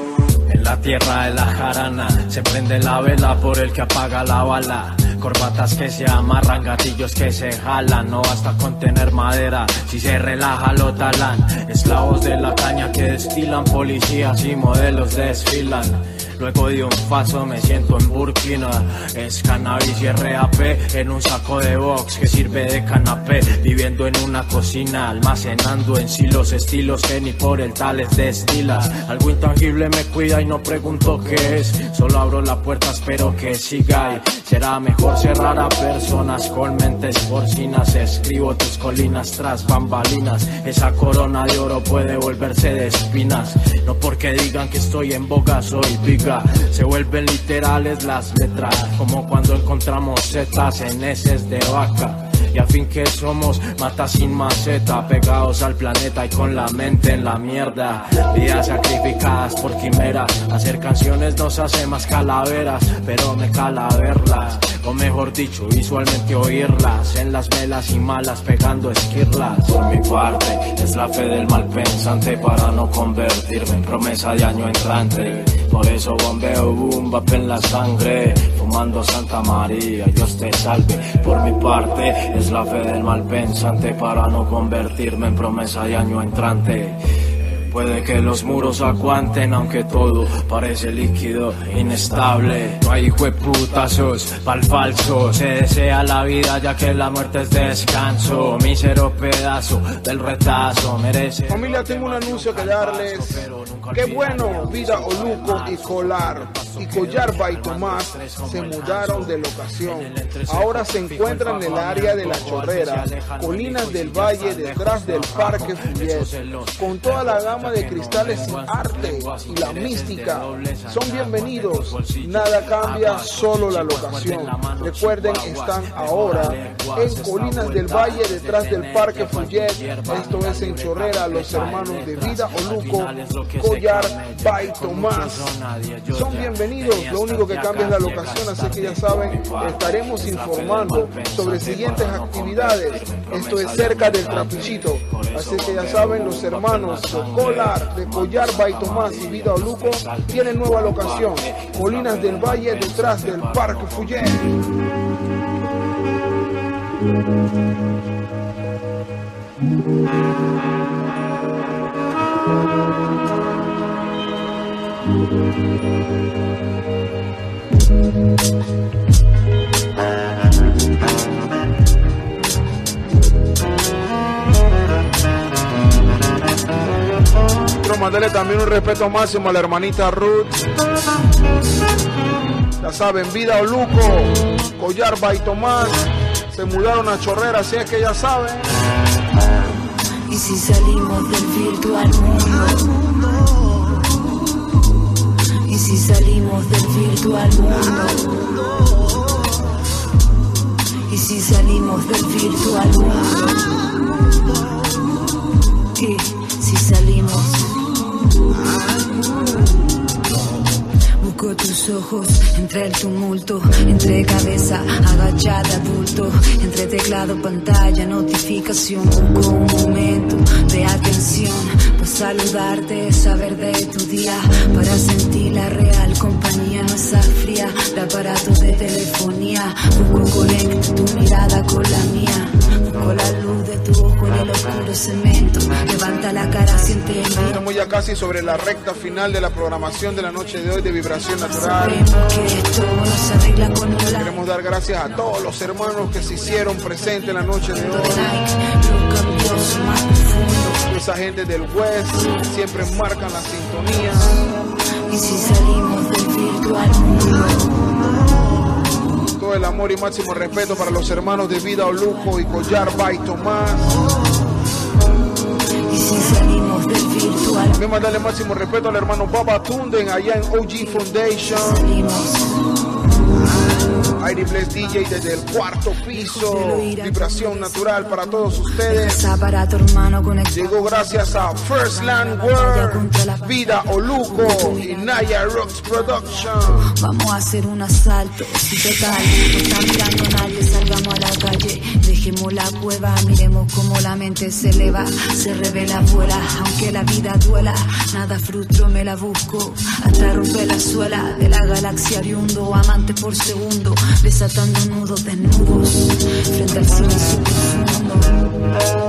En la tierra de la jarana se prende la vela por el que apaga la bala. Corbatas que se amarran, gatillos que se jalan. No basta con tener madera, si se relaja lo talan. Esclavos de la caña que destilan, policías y modelos desfilan. Luego de un paso me siento en Burkina. Es cannabis y R A P en un saco de box que sirve de canapé. Viviendo en una cocina, almacenando en sí los estilos que ni por el tales destilas. Algo intangible me cuida y no pregunto qué es. Solo abro la puerta, espero que siga. Y será mejor cerrar a personas con mentes porcinas. Escribo tus colinas tras bambalinas. Esa corona de oro puede volverse de espinas. No porque digan que estoy en boga, soy big. Se vuelven literales las letras, como cuando encontramos setas en heces de vaca. Y al fin que somos matas sin maceta, pegados al planeta y con la mente en la mierda. Vidas sacrificadas por quimeras. Hacer canciones nos hace más calaveras, pero me cala verlas, o mejor dicho, visualmente oírlas. En las velas y malas pegando esquirlas. Por mi parte es la fe del mal pensante para no convertirme en promesa de año entrante. Por eso bombeo boom bap en la sangre, fumando Santa María, Dios te salve. Por mi parte es la fe del mal pensante para no convertirme en promesa de año entrante. Puede que los muros aguanten aunque todo parece líquido, inestable. No hay hijueputazos pa'l falso. Se desea la vida ya que la muerte es descanso. Mísero pedazo del retazo merece. Familia, tengo un anuncio que darles. Qué bueno, Vida Oluco y Colar y Collarba y Tomás se mudaron de locación. Ahora se encuentran en el área de La Chorrera, Colinas del Valle, detrás del Parque Fuyet, con toda la gama Dama de Cristales y Arte y la Mística. Son bienvenidos. Nada cambia, solo la locación. Recuerden, están ahora en Colinas del Valle, detrás del Parque Fuyet. Esto es en Chorrera, los hermanos de Vida Oluco, Collar, by Tomás. Son bienvenidos. Lo único que cambia es la locación, así que ya saben, estaremos informando sobre siguientes actividades. Esto es cerca del Trapichito, así que ya saben, los hermanos Collar de Collar by Tomás y Vida Oluco tienen nueva locación, Colinas del Valle, detrás del Parque Fuyet. Quiero mandarle también un respeto máximo a la hermanita Ruth. Ya saben, Vida Oluco, Collar by Tomás, se mudaron a Chorrera, así es que ya saben. Y si salimos del virtual mundo, y si salimos del virtual mundo, y si salimos del virtual mundo, y si salimos. Busco tus ojos entre el tumulto, entre cabeza agachada, adulto, entre teclado, pantalla, notificación. Busco un momento de atención para saludarte, saber de tu día, para sentir la real compañía, no esa fría de aparato de telefonía. Busco conectar tu mirada con la mía, busco la luz de tu ojo en el oscuro cemento. Levanta la cara, siente el viento. Estamos ya casi sobre la recta final de la programación de la noche de hoy de Vibración Natural. Queremos dar gracias a todos los hermanos que se hicieron presentes en la noche de hoy. Esa gente del West siempre marcan la sintonía. Y si salimos del virtual mundo, todo el amor y máximo respeto para los hermanos de Vida Oluco y Collar by Tomás. y si salimos del virtual. También mandarle máximo respeto al hermano Baba Tunden allá en O G Foundation. I D Bless D J desde el cuarto piso. Vibración natural para todos ustedes. Llegó gracias a First Land World, Vida Oluco y Naya Rocks Production. Vamos a hacer un asalto, si total, no está mirando a nadie, salgamos a la calle, dejemos la cueva, miremos cómo la mente se eleva, se revela, vuela, aunque la vida duela, nada frustro me la busco, hasta romper la suela de la galaxia oriundo, amante por segundo, desatando nudos desnudos, frente al silencio profundo.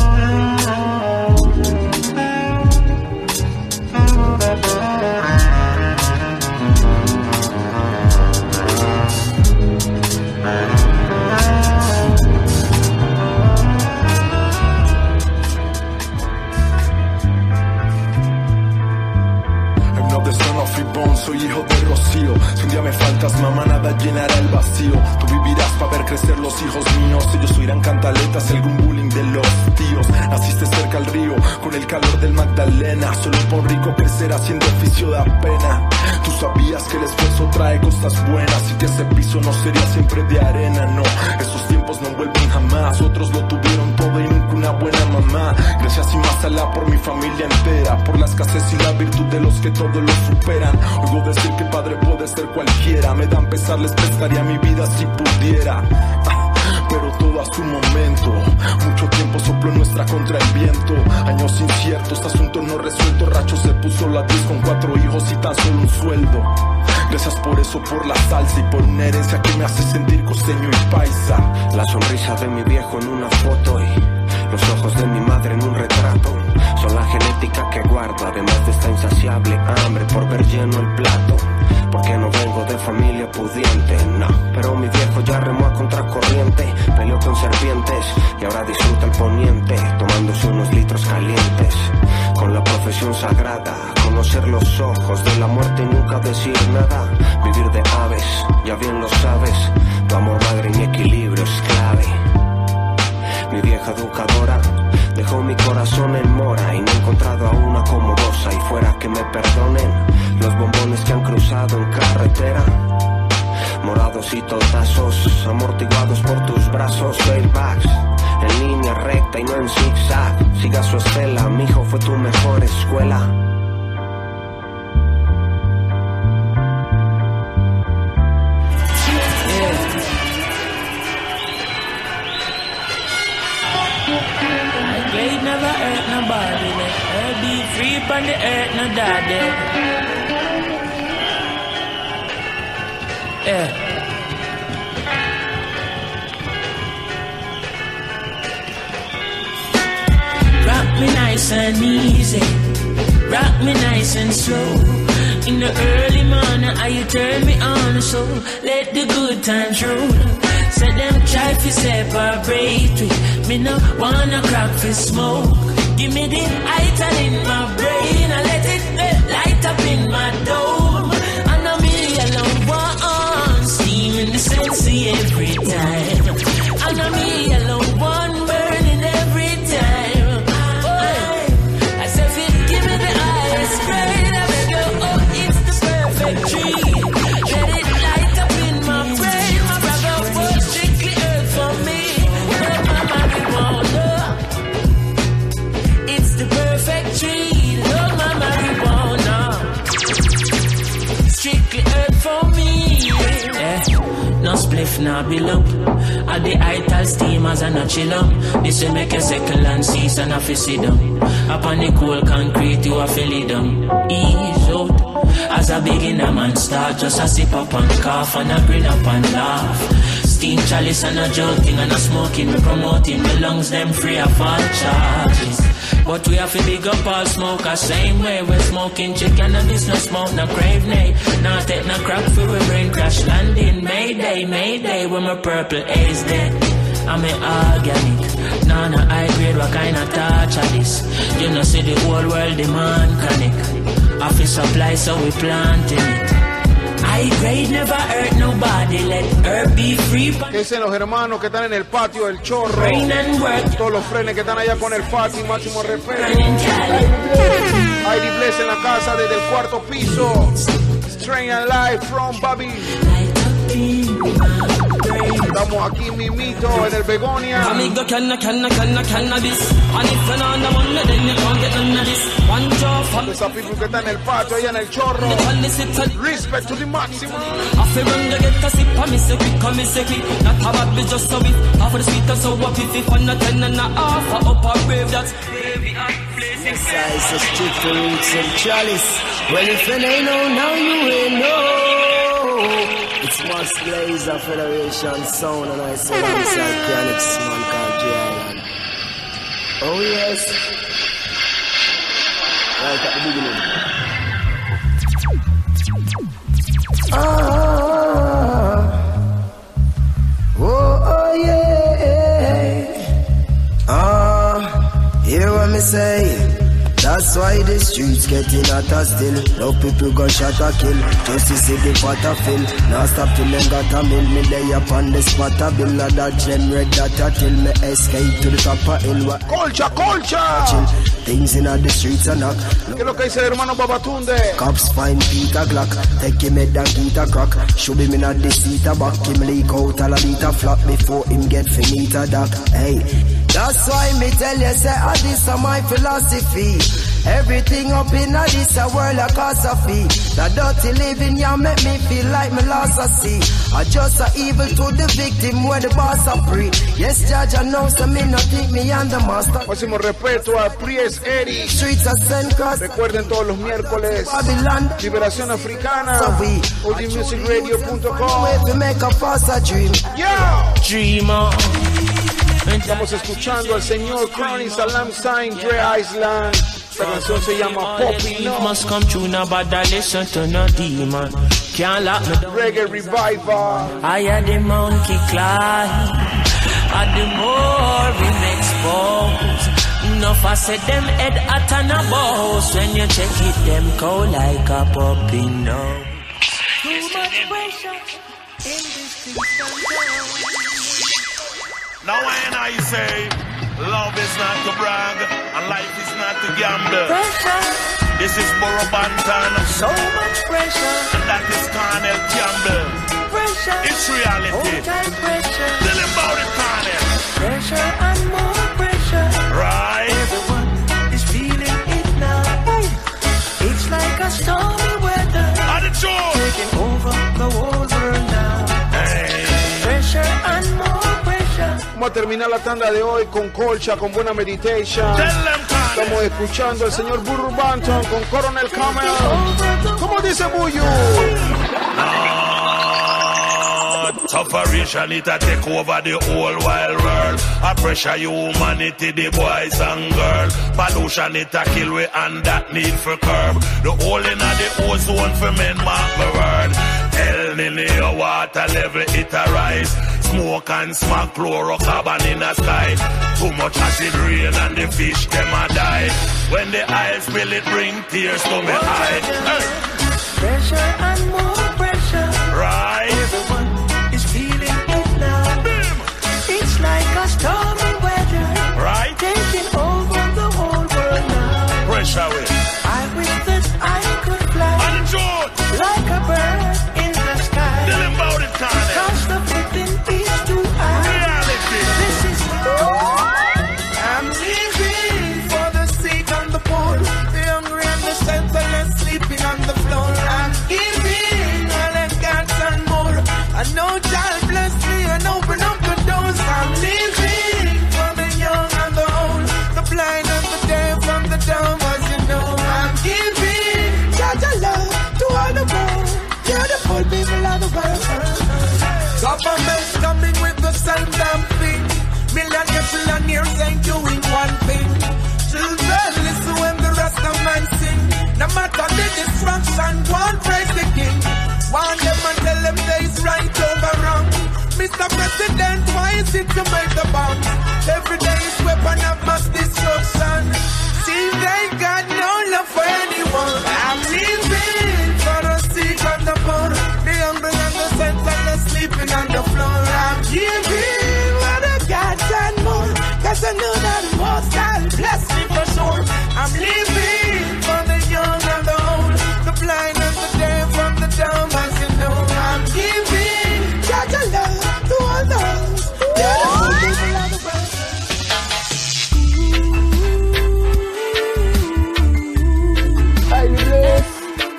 Soy hijo de Rocío, si un día me faltas mamá nada llenará el vacío. Tú vivirás para ver crecer los hijos míos, ellos oirán cantaletas, algún bullying de los tíos. Naciste cerca al río, con el calor del Magdalena, solo por rico crecer haciendo oficio da pena. Tú sabías que el esfuerzo trae cosas buenas y que ese piso no sería siempre de arena, no. Esos tiempos no vuelven jamás, otros lo tuvieron todo y nunca una buena mamá. Gracias y más Alá por mi familia entera, por la escasez y la virtud de los que todo lo superan. Oigo decir que padre puede ser cualquiera, me dan pesar, les prestaría mi vida si pudiera. Pero todo a su momento, mucho tiempo sopló en nuestra contra el viento. Años inciertos, asunto no resuelto. Racho se puso la diez con cuatro hijos y tan solo un sueldo. Gracias por eso, por la salsa y por una herencia que me hace sentir costeño y paisa. La sonrisa de mi viejo en una foto y los ojos de mi madre en un retrato son la genética que guardo, además de esta insaciable hambre por ver lleno el plato. Porque no vengo de familia pudiente, no, pero mi viejo ya remó a contracorriente, peleó con serpientes y ahora disfruta el poniente, tomándose unos litros calientes. Con la profesión sagrada, conocer los ojos de la muerte y nunca decir nada. Vivir de aves, ya bien lo sabes, tu amor madre y mi equilibrio es clave. Mi vieja educadora Dejó mi corazón en mora y no he encontrado a una como vos. Ahí fuera que me perdonen los bombones que han cruzado en carretera. Morados y totazos, amortiguados por tus brazos. Airbags, en línea recta y no en zigzag. Siga su estela, mi hijo fue tu mejor escuela. Grade never hurt nobody, let her be free from the earth, no daddy. Yeah. Rock me nice and easy, rock me nice and slow. In the early morning, how you turn me on, so let the good times roll. Say them try to separate me, me no wanna crack for smoke. Give me the ital in my brain, I let it light up in my dome. I know me alone want steam in the sensei every time. I know me alone one burning every time. Oh, I said, give me the ice cream, I beg you, oh, it's the perfect tree. Let it light up in my brain, my brother was strictly earth for me. Let my marijuana, it's the perfect tree. Love my marijuana, strictly earth for me. Yeah. No spliff, no below. At the ital steamers and a chill up. This will make a second and cease and a fi sit down. Upon the cold concrete you a feel it down. Ease out. As a beginner man start, just a sip up and cough and a grin up and laugh. Steam chalice and a joking and a smoking, we promoting the lungs them free of all charges. But we have to big up all smokers, same way we're smoking chicken and this no smoke, no crave nay. Not take no crap for we brain crash landing. Mayday, mayday, when my purple A's dead. I'm an organic, nah, nah, high grade, what kind of touch of this? You know, see the whole world demand chronic. Office supply, so we planting it. High grade never hurt nobody, let her be free. ¿Qué dicen los hermanos que están en el patio del Chorro? Todos los frenes que están allá con el patio, máximo respeto. I D Bless en la casa desde el cuarto piso. Strain and Live from Bobby. Estamos aquí mimito en el Begonia. Amigo, canna, canna, canna, cannabis. And if you're not the money, then you can't get none of this. One job for esos people que están en el patio, allá en el Chorro. Respect to the maximum. I feel run to get a sip, I miss a quick, I miss a quick. Not a bad, we just a bit. Half of the sweet and sour, fifty, fun, a ten and a half. A up a brave, that's baby, I'm blazing. Size of street for roots and chalice. Well, if you ain't know, now you ain't know. It's Max Blazer Federation Sound, and I say alongside Chronic, man called J Island. Oh yes. Right at the beginning. Ah, oh, oh yeah. Ah, hear what me say. That's why the streets getting hotter still. No people got shot or kill. Just to see the pot a fill. Now stop till them got a mill. Me lay up on the spot a bill. Of that gen red that a kill. Me escape to the top of hill. Colcha, colcha. Things in the streets are knock. ¿Qué es lo que dice el hermano Babatunde? Cops find Peter Glock. Take him head and get a crack. Should him in a the seat a back. Him leak out all a beat a flop before him get for meet a dock. Hey. That's why me tell you, say, ah, this is my philosophy. Everything up in a this a world of cost a fee. The dirty living, yeah, make me feel like me lost a sea. I just a evil to the victim where the boss a free. Yes, Judge, I know, so me not think me and the master. Máximo respeto a Pries Eric. Streets are sent cross. Recuerden todos los miércoles. Babylon. Liberación Africana. So we. O G Music Radio punto com. Way to make a faster dream. Yo! Dreamer. Estamos escuchando al señor Chronic Salam Sign Dre Island. Esta canción se llama Poppy No. Must come true now, but I listen to no demon. Can't lock me down. Reggae Revival. I had the monkey climb. And the more we expose. Enough I said them head at an above. When you check it, them go like a puppy no. Too much pressure in this thing. Now when I say Love is not to brag, and life is not to gamble. Pressure. This is Borough Banton. So much pressure. And that is Cornell Campbell. Pressure. It's reality. Hold tight pressure. Tell him about it, Cornell. Pressure and more pressure. Right. Everyone is feeling it now. It's like a stormy weather. And the truth. Taking over the whole world now. Hey. Pressure and more pressure. Vamos a terminar la tanda de hoy con Colcha, con buena meditation. Estamos escuchando al señor Burro Banton con Coronel Camel. ¿Cómo dice Buyu? Sufferation it a take over the whole wild world. A pressure humanity, the boys and girls. Pollution it a kill we and that need for curb. The hole in the ozone for men mark the word. El Nino water level it a rise. Smoke and smoke chlorocarbon in the sky. Too much acid rain and the fish them a die. When the eyes spill it bring tears to me eye. Hey. Pressure and more pressure. Right. Everyone is feeling it now. It's like a stormy weather. Right. Taking over the whole world now. Pressure with. I wish that I could fly. And George. Like a bird in the sky. Tell him about it, Cornell. Cause the flipping is too high. Reality. This is I'm living for the sick and the poor, the hungry and the senseless sleeping on the floor. I'm giving all I've got and more. I know God bless me and open up the doors. I'm living for the young and the old, the blind and the deaf and the dumb, as you know. I'm giving such a love to all the world, beautiful people of the world. Government's coming with the same damn thing. Millionaires, millionaires ain't doing one thing. Children listen when the rest of man sing. No matter the destruction, one praise the king. Warn them and tell them there is right over wrong. Mister President, why is it to make the bomb? Every day is weapon of mass destruction. See, they got no love for anyone. I'm living for the sick and the poor, the hungry and the senseless sleeping on the floor. I'm giving what I got and more, cause I know that the most I'll bless me for sure. I'm living for the young and the old, the blind and the deaf and the dumb, as you know. I'm giving such a love to all those beautiful people of the world. Ay, bless.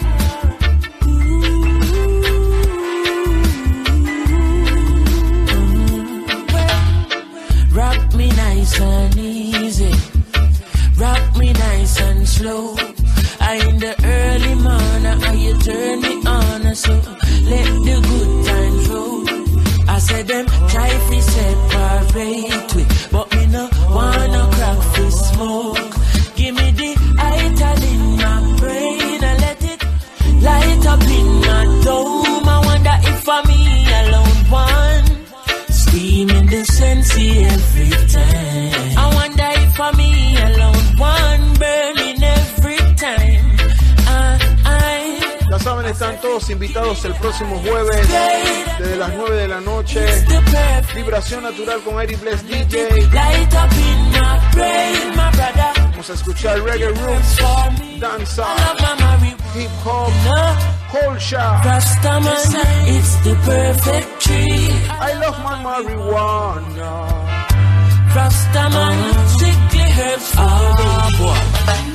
Rock me nice and easy, rock me nice and slow. I in the early morning, how you turn me on, so let the good times roll. I said them try to separate we, but me no wanna crack for smoke. Give me the ital in my brain and let it light up in my dome. I wonder if for me alone one. Steaming the sensei every time. I wonder if for me alone one burning every time. I, I, Ya saben, están todos invitados el próximo jueves desde las nueve de la noche. Vibración Natural con Airy Bless D J. Light up in my brain, my brother. Vamos a escuchar reggae roots, danza, hip hop, culture. Rastaman, it's the perfect tree. I love my marijuana. Rastaman, sickly herbs all day. Boy.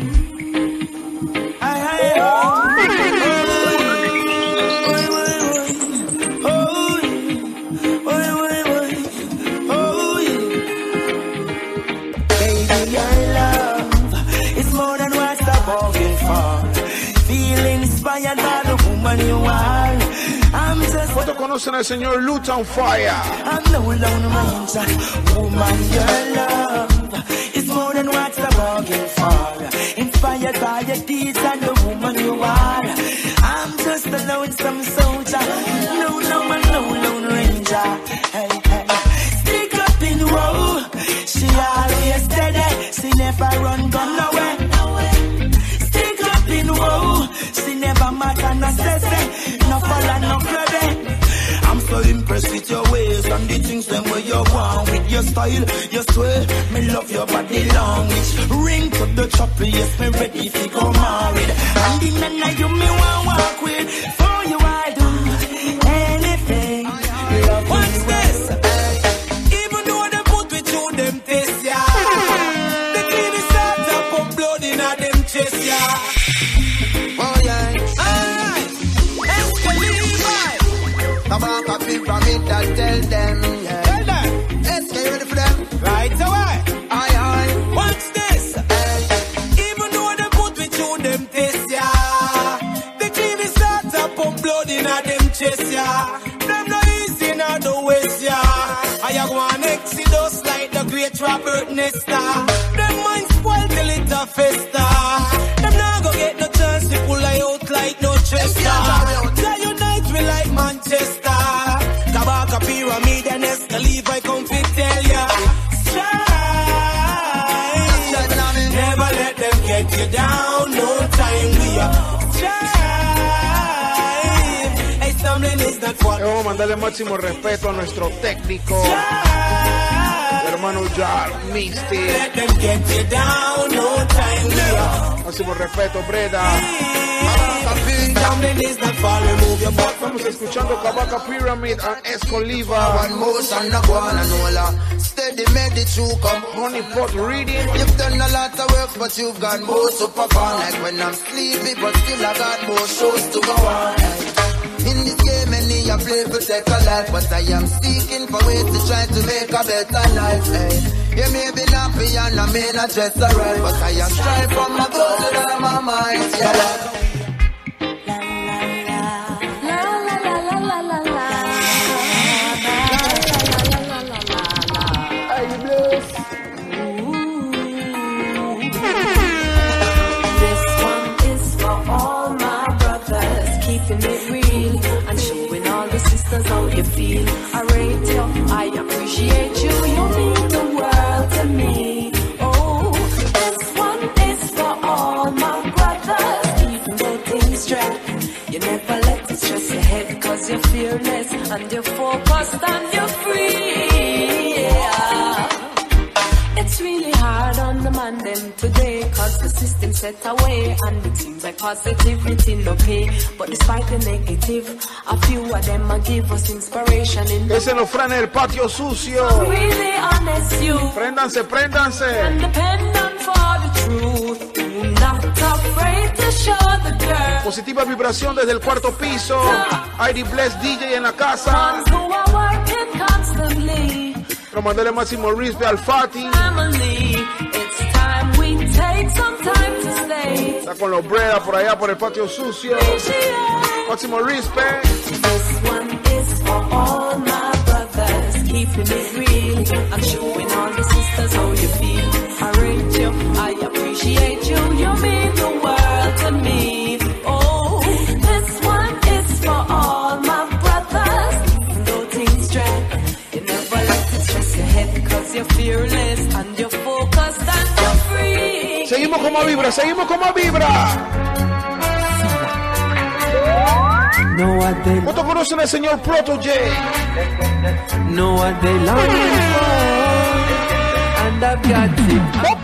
¿Cuántos conocen al señor Luton Fire? I'm no alone, my woman, your love is more than what's the bargain for. Inspired by your deeds and the woman you are. I'm just a lonesome soldier, no, no man, no lone ranger. Hey, hey. Stick up in the row, she always steady, she never run gun away. Stick up in the row, she never matter no stress, no fall and no crabby. I'm so impressed with your ways and the things them where you want with your style. You swear, me love your body language. Ring to the chopper, yes, me ready to go married. And in the night you me want walk with. For you I do anything. Love What's this? Even though they put me through them tests, yeah. The clean is out up on blood in a them chest, yeah. Oh yeah. Alright. Escalade. Tabaka pyramid that tell them, yeah. Tell them. Let's get ready for them. Right away. Aye aye. What's this? Even though they put me through them tests, yeah. The clean is out up on blood in a them chest, yeah. Them no easy in the west, yeah. I go on Exodus like the great Robert Nesta. Them mind spoiled till it a festa. Them now go get no chance to pull I out like no Chester. Tell unite we like Manchester. Tabaka pyramid and Escalade, I come fit tell ya. Strive. Never let them get you down. No time we are. Strive. Hey, stumbling is not for. Vamos a mandarle máximo respeto a nuestro técnico, hermano Jar Misty. Let them get you down. No time we are. Máximo respeto, Breda. Estamos escuchando Kabaka Pyramid and Escoliva. One motion no go on and all. Steady made the true come. Honey pot reading. You've done a lot of work, but you've got more to perform. Like when I'm sleepy, but still I got more shows to go on. In this game, many I play for take a life, but I am seeking for ways to try to make a better life. Hey. You may be nappy and I may not dress alright, but I am striving for my goals and all my mind. Yeah. How you feel, I rate you, I appreciate you, you mean the world to me. Oh, this one is for all my brothers, even though things drag, you never let it stress your head, cause you're fearless, and you're focused, and you're free, yeah. It's really hard on the man them today, cause the system set away, and it seems like positivity no pay, but despite the negative, a few of them a give us inspiration in the Ese no frena el patio sucio. really honest you. Préndanse, préndanse. Independent for the truth, not afraid to show the girl. Positiva vibración desde el cuarto piso. I D Bless D J en la casa. Ones who are working constantly. Pero mandarle máximo respect al Fati. Family, it's time we take some time to stay. Está con los Breda por allá por el patio sucio. Máximo respect. This one is for all my brothers, keeping it real and showing all the sisters how you feel. I rate you, I appreciate you, you mean the world to me. Oh, this one is for all my brothers, even though things drag, you never let it stress your head, cause you're fearless and you're focused and you're free. Seguimos como vibra, seguimos como vibra. No a day. ¿Cuántos conocen al señor Protege? No a day long and I've got it.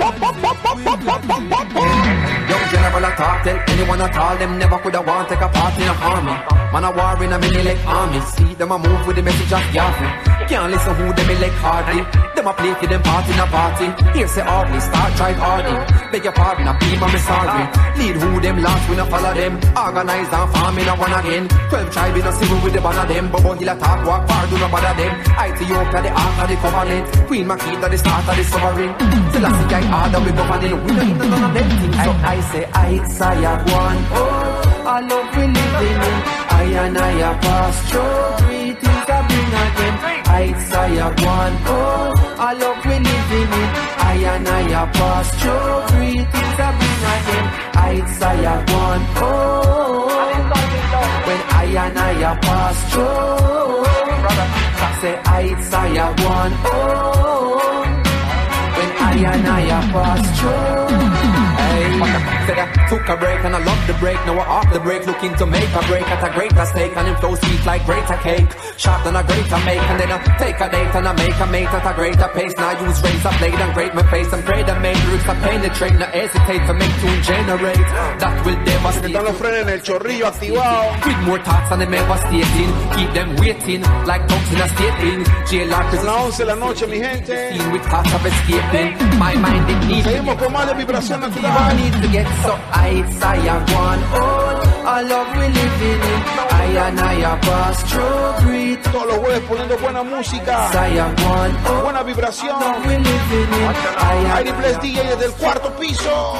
Young general a talk, tell anyone at all, them never coulda want take a part in a army. Man a war in a mini like army. See them a move with the message of Yahoo. Can't listen who them like hardly. Them a play for them part in a party. Here say hardly, start try hardy. Beg your pardon, a people me sorry. Lead who them last, we no follow them. Organize and farm in a one again. Twelve tribe in a civil with the banner them. Bobo hill attack, walk far, do not bother them. Ethiopia, the ark of the covenant. Queen Makita, the start of the sovereign. Till I see I harder, we governing. We don't need none of them things. So I say, I say, I one. Oh, I love we living in. I and I a pass through. Three things I bring again. I say, I one. Oh, I love we living in. I and I a pass through. Three things I bring again. I say, I one. Oh, when I and I a pass through. Say, I say, I one. Oh, when I and I a pass through. Hey. Said I took a break and I love the break. Now we're off the break, looking to make a break at a greater stake. And it flows sweet like greater cake, sharp than a greater make. And then I take a date and I make a mate at a greater pace. Now I use razor blade and grate my face and pray the main roots I penetrate. No hesitate to make tune generate. That will devastate. Están los frenos en el chorrillo activado. With more thoughts and them devastating. Keep them waiting like dogs in a stadium. Jail are las once de la noche, mi gente. With thoughts of escaping. My mind it needs. Seguimos con más de vibración natural. I need to get so high, I am one all. I love we living in. I and I pass through breathe. Todos los jueves poniendo buena música. I am one all. Buena vibración. We living in. I Airi Bless D J desde el cuarto piso.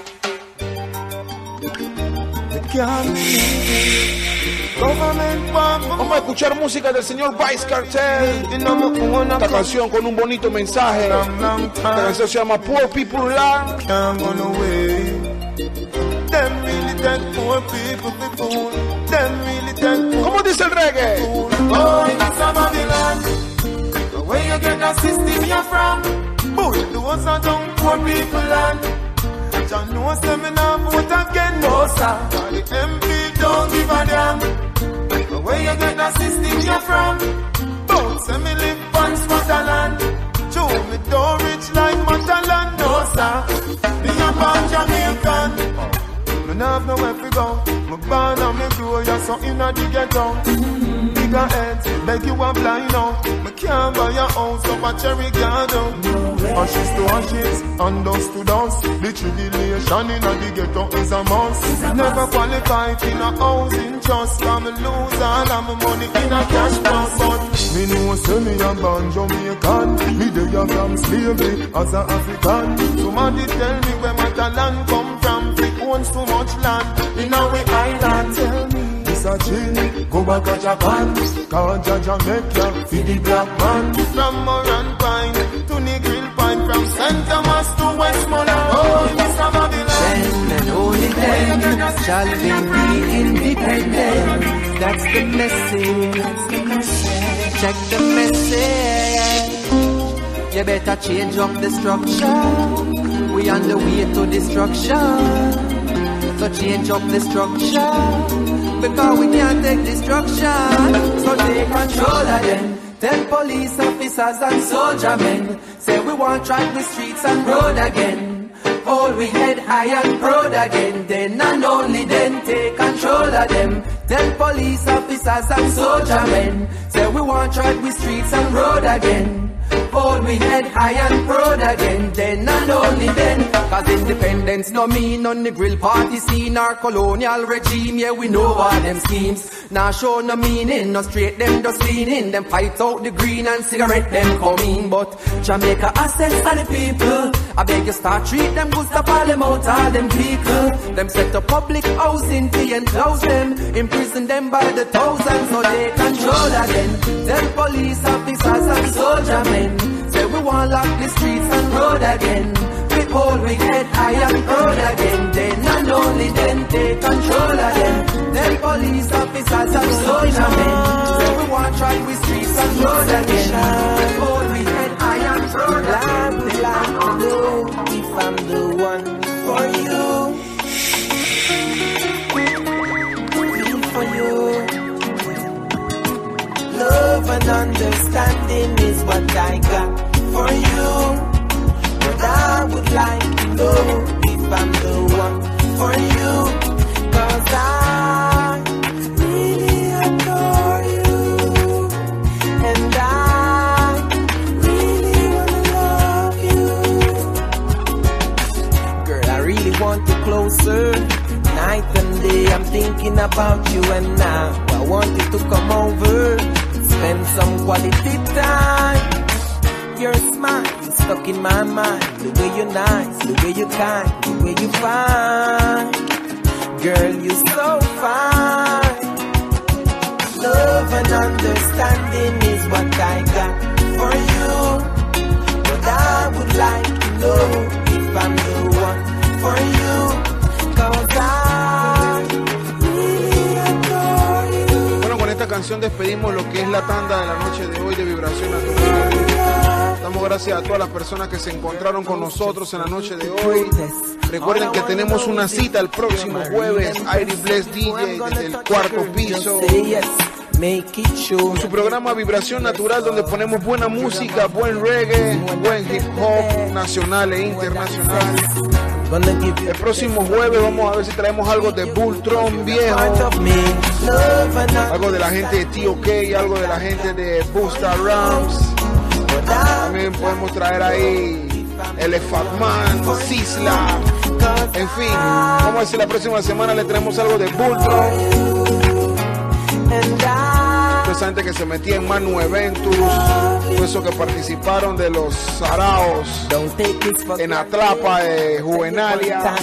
Vamos a escuchar música del señor Vice Cartel. Esta canción con un bonito mensaje. Esta canción se llama Poor People Land. ¿Cómo dice el reggae? Oh, it's a Babylon. Where you get that system you're from? Bulldozer are down poor people land. John knows them in a vote again, no sir. The M P don't give a damn. Where you get that system you're from? Both say me live on Scotland. Joe me don't rich like Matalan, no sir. Me a born Jamaican. Me nah have nowhere to go. Me born and me grow, you're so inna the ghetto. Bigger heads, beg you a blind now. Me can't buy a house up a cherry garden. Ashes to ashes, and dust to dust. The tribulation in the ghetto is a must. Never qualified in a housing trust. Come lose all of my money in a cash box. But me know say me a born Jamaican. Me dey from slavery as a African. Somebody tell me where my talent come from. We owns too much land in our island. Tell me this a chill. Go back to Japan. Cause Jamaica feed the black man. From Moran Pine to Negril Pine. From Saint Thomas to Westmoreland. Oh, Mister Babylon. Then and only then shall we be independent. That's the message. Check the message. You better change up the structure. We on the way to destruction. So change up the structure. Because we can't take destruction. So take control of them. Tell police officers and soldier men. Say we want track the streets and road again. Hold we head high and proud again. Then and only then take control of them. Tell police officers and soldier men. Say we want track the streets and road again. Hold we head high and proud again. Then and only then. Cause independence no mean on the grill party scene or colonial regime. Yeah, we know all them schemes. Now show no meaning, no straight them just leaning. Them fight out the green and cigarette them come in. But Jamaica assets are the people. I beg you start treat them good, stop all them out, all them vehicle. Them set up public housing fee and close them. Imprison them by the thousands so they control again. Tell police officers and soldier men. Say we want lock the streets and road again. We hold we head high and proud again. Then and only then take control again. Tell police officers and soldier men. Say we want try we streets and road again. We hold we head high and proud again. I'd like to know if I'm the one for you. Feel for you. Love and understanding is what I got for you. But I would like to know if I'm the one for you. Cause I really adore you. And I really wanna love you. Girl, I really want you closer. Night and day I'm thinking about you. And now I want you to come over. Spend some quality time. Your smile is stuck in my mind. The way you're nice, the way you're kind, the way you fine. Girl, you're so fine. Love and understanding is what I got for you. But I would like to know if I'm the one for you. Cause I really adore you. Bueno, con esta canción despedimos lo que es la tanda de la noche de hoy de Vibración Natural. Damos gracias a todas las personas que se encontraron con nosotros en la noche de hoy. Recuerden que tenemos una cita el próximo jueves, Irie Bless D J desde el cuarto piso. Con su programa Vibración Natural, donde ponemos buena música, buen reggae, buen hip hop nacional e internacional. El próximo jueves vamos a ver si traemos algo de Bulltron viejo, algo de la gente de T O K, algo de la gente de Busta Rhymes. También podemos traer ahí Elephant Man, Sisla. En fin, vamos a ver si la próxima semana le traemos algo de Bulltron. Esa gente que se metía en Manu Eventus, esos que participaron de los Saraos en Atrapa de Juvenalia.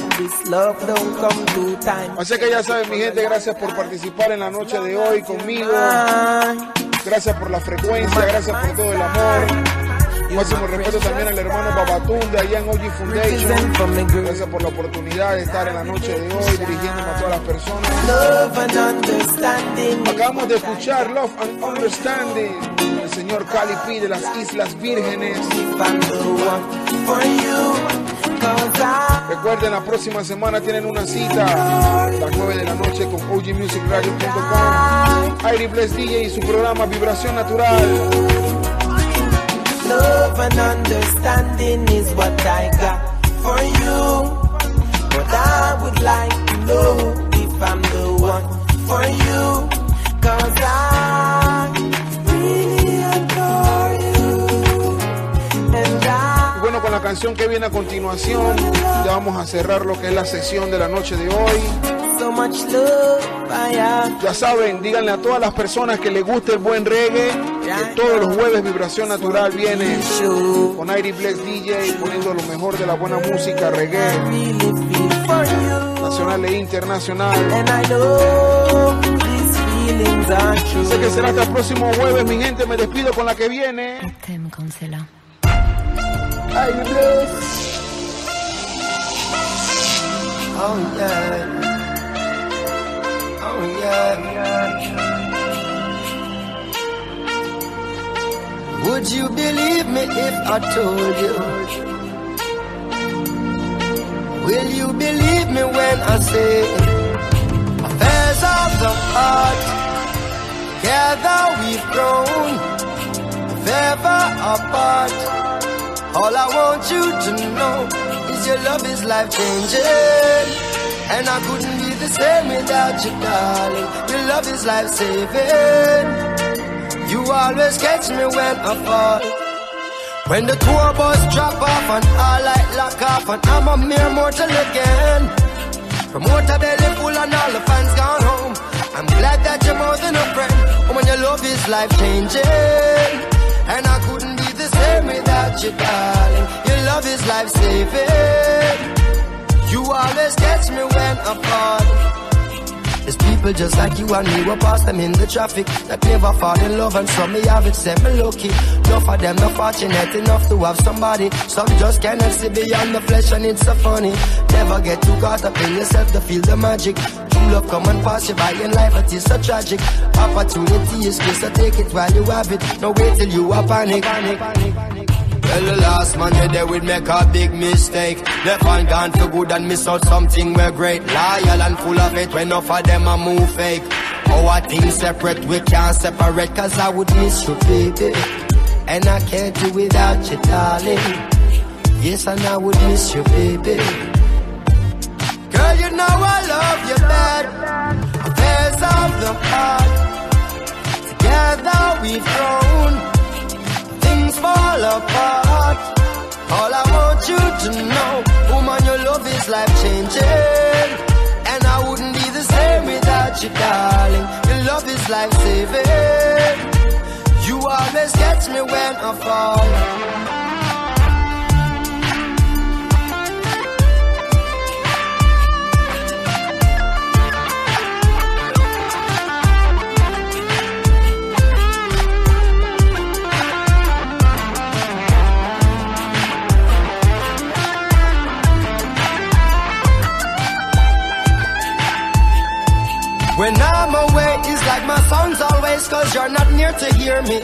Así que ya saben, mi gente, gracias por participar en la noche de hoy conmigo. Gracias por la frecuencia, gracias por todo el amor. Máximo respeto también al hermano Babatunde allá en O G Foundation. Gracias por la oportunidad de estar en la noche de hoy dirigiéndome a todas las personas. Acabamos de escuchar Love and Understanding, el señor Cali P de las Islas Vírgenes. Recuerden, la próxima semana tienen una cita a las nueve de la noche con O G Music Radio punto com, Irie Bless D J y su programa Vibración Natural. Love and understanding is what I got for you. But I would like to know if I'm the one for you. Cause I really adore you. And I... Y bueno, con la canción que viene a continuación, ya vamos a cerrar lo que es la sesión de la noche de hoy. So much love I have. Ya saben, díganle a todas las personas que les guste el buen reggae, que todos los jueves Vibración Natural viene con Irie Bless D J poniendo lo mejor de la buena música reggae nacional e internacional. Sé que será hasta el próximo jueves, mi gente. Me despido con la que viene. Irie Bless. Oh yeah. Oh yeah. Would you believe me if I told you? Will you believe me when I say affairs of the heart, together we've grown, if ever apart. All I want you to know is your love is life changing, and I couldn't be the same without you, darling. Your love is life saving. You always catch me when I fall. When the tour bus drop off and all light lock off, and I'm a mere mortal again. Promoter belly full and all the fans gone home. I'm glad that you're more than a friend. When your love is life changing, and I couldn't be the same without you, darling. Your love is life saving. You always catch me when I fall. There's people just like you and me, we pass them in the traffic, that never fall in love, and some may have it, say me lucky. Enough of them not fortunate enough to have somebody. Some just cannot see beyond the flesh, and it's so funny. Never get too caught up in yourself to feel the magic. True love come and pass you by in life, it is so tragic. Opportunity is good, so take it while you have it. No wait till you are panic. panic, panic, panic. Well, the last man you there would make a big mistake. Left and gone for good and miss out something we're great. Loyal and full of it when enough of them a move fake. Our things separate, we can't separate. Cause I would miss you, baby, and I can't do without you, darling. Yes, and I would miss you, baby. Girl, you know I love you bad. Affairs of the heart, together we've grown. Things fall apart. All I want you to know, woman, your love is life changing, and I wouldn't be the same without you, darling. Your love is life saving. You always catch me when I fall. When I'm away, it's like my songs always, cause you're not near to hear me.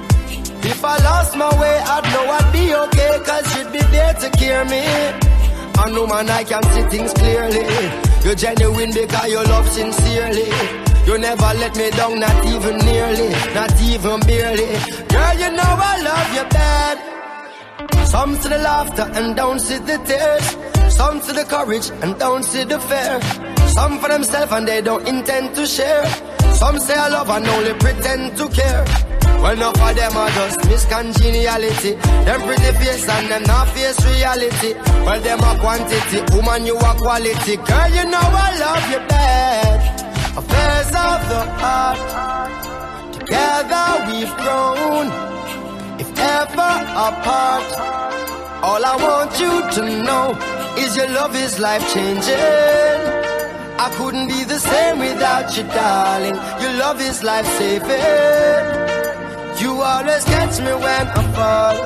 If I lost my way, I'd know I'd be okay, cause you'd be there to care me. And woman, I can see things clearly. You're genuine because you love sincerely. You never let me down, not even nearly, not even barely. Girl, you know I love you bad. Some see the laughter and don't see the tears. Some see the courage and don't see the fear. Some for themselves and they don't intend to share. Some say I love and only pretend to care. Well, enough of them are just miscongeniality. Them pretty face and them not face reality. Well, them a quantity, woman you a quality. Girl, you know I love you bad. Affairs of the heart. Together we've grown. If ever apart, all I want you to know is your love is life changing. I couldn't be the same without you, darling. Your love is life saving. You always catch me when I fall.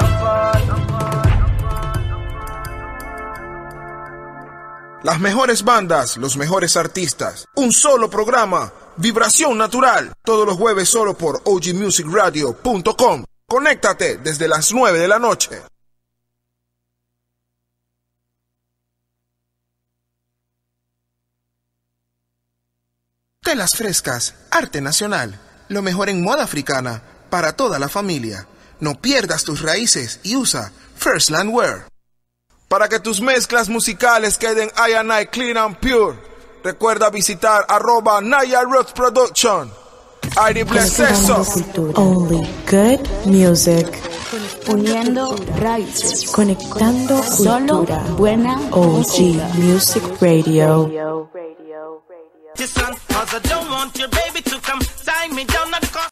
Las mejores bandas, los mejores artistas. Un solo programa. Vibración Natural. Todos los jueves solo por O G Music Radio punto com. Conéctate desde las nueve de la noche. Telas frescas, arte nacional. Lo mejor en moda africana. Para toda la familia. No pierdas tus raíces y usa Firstland Wear. Para que tus mezclas musicales queden I and I clean and pure, recuerda visitar arroba Naya Roots Production. I D Bless eso. Only good music. Uniendo raíces. Conectando Solo cultura. Buena O G Music Radio. Listen, cause I don't want your baby to come tie me down at the car.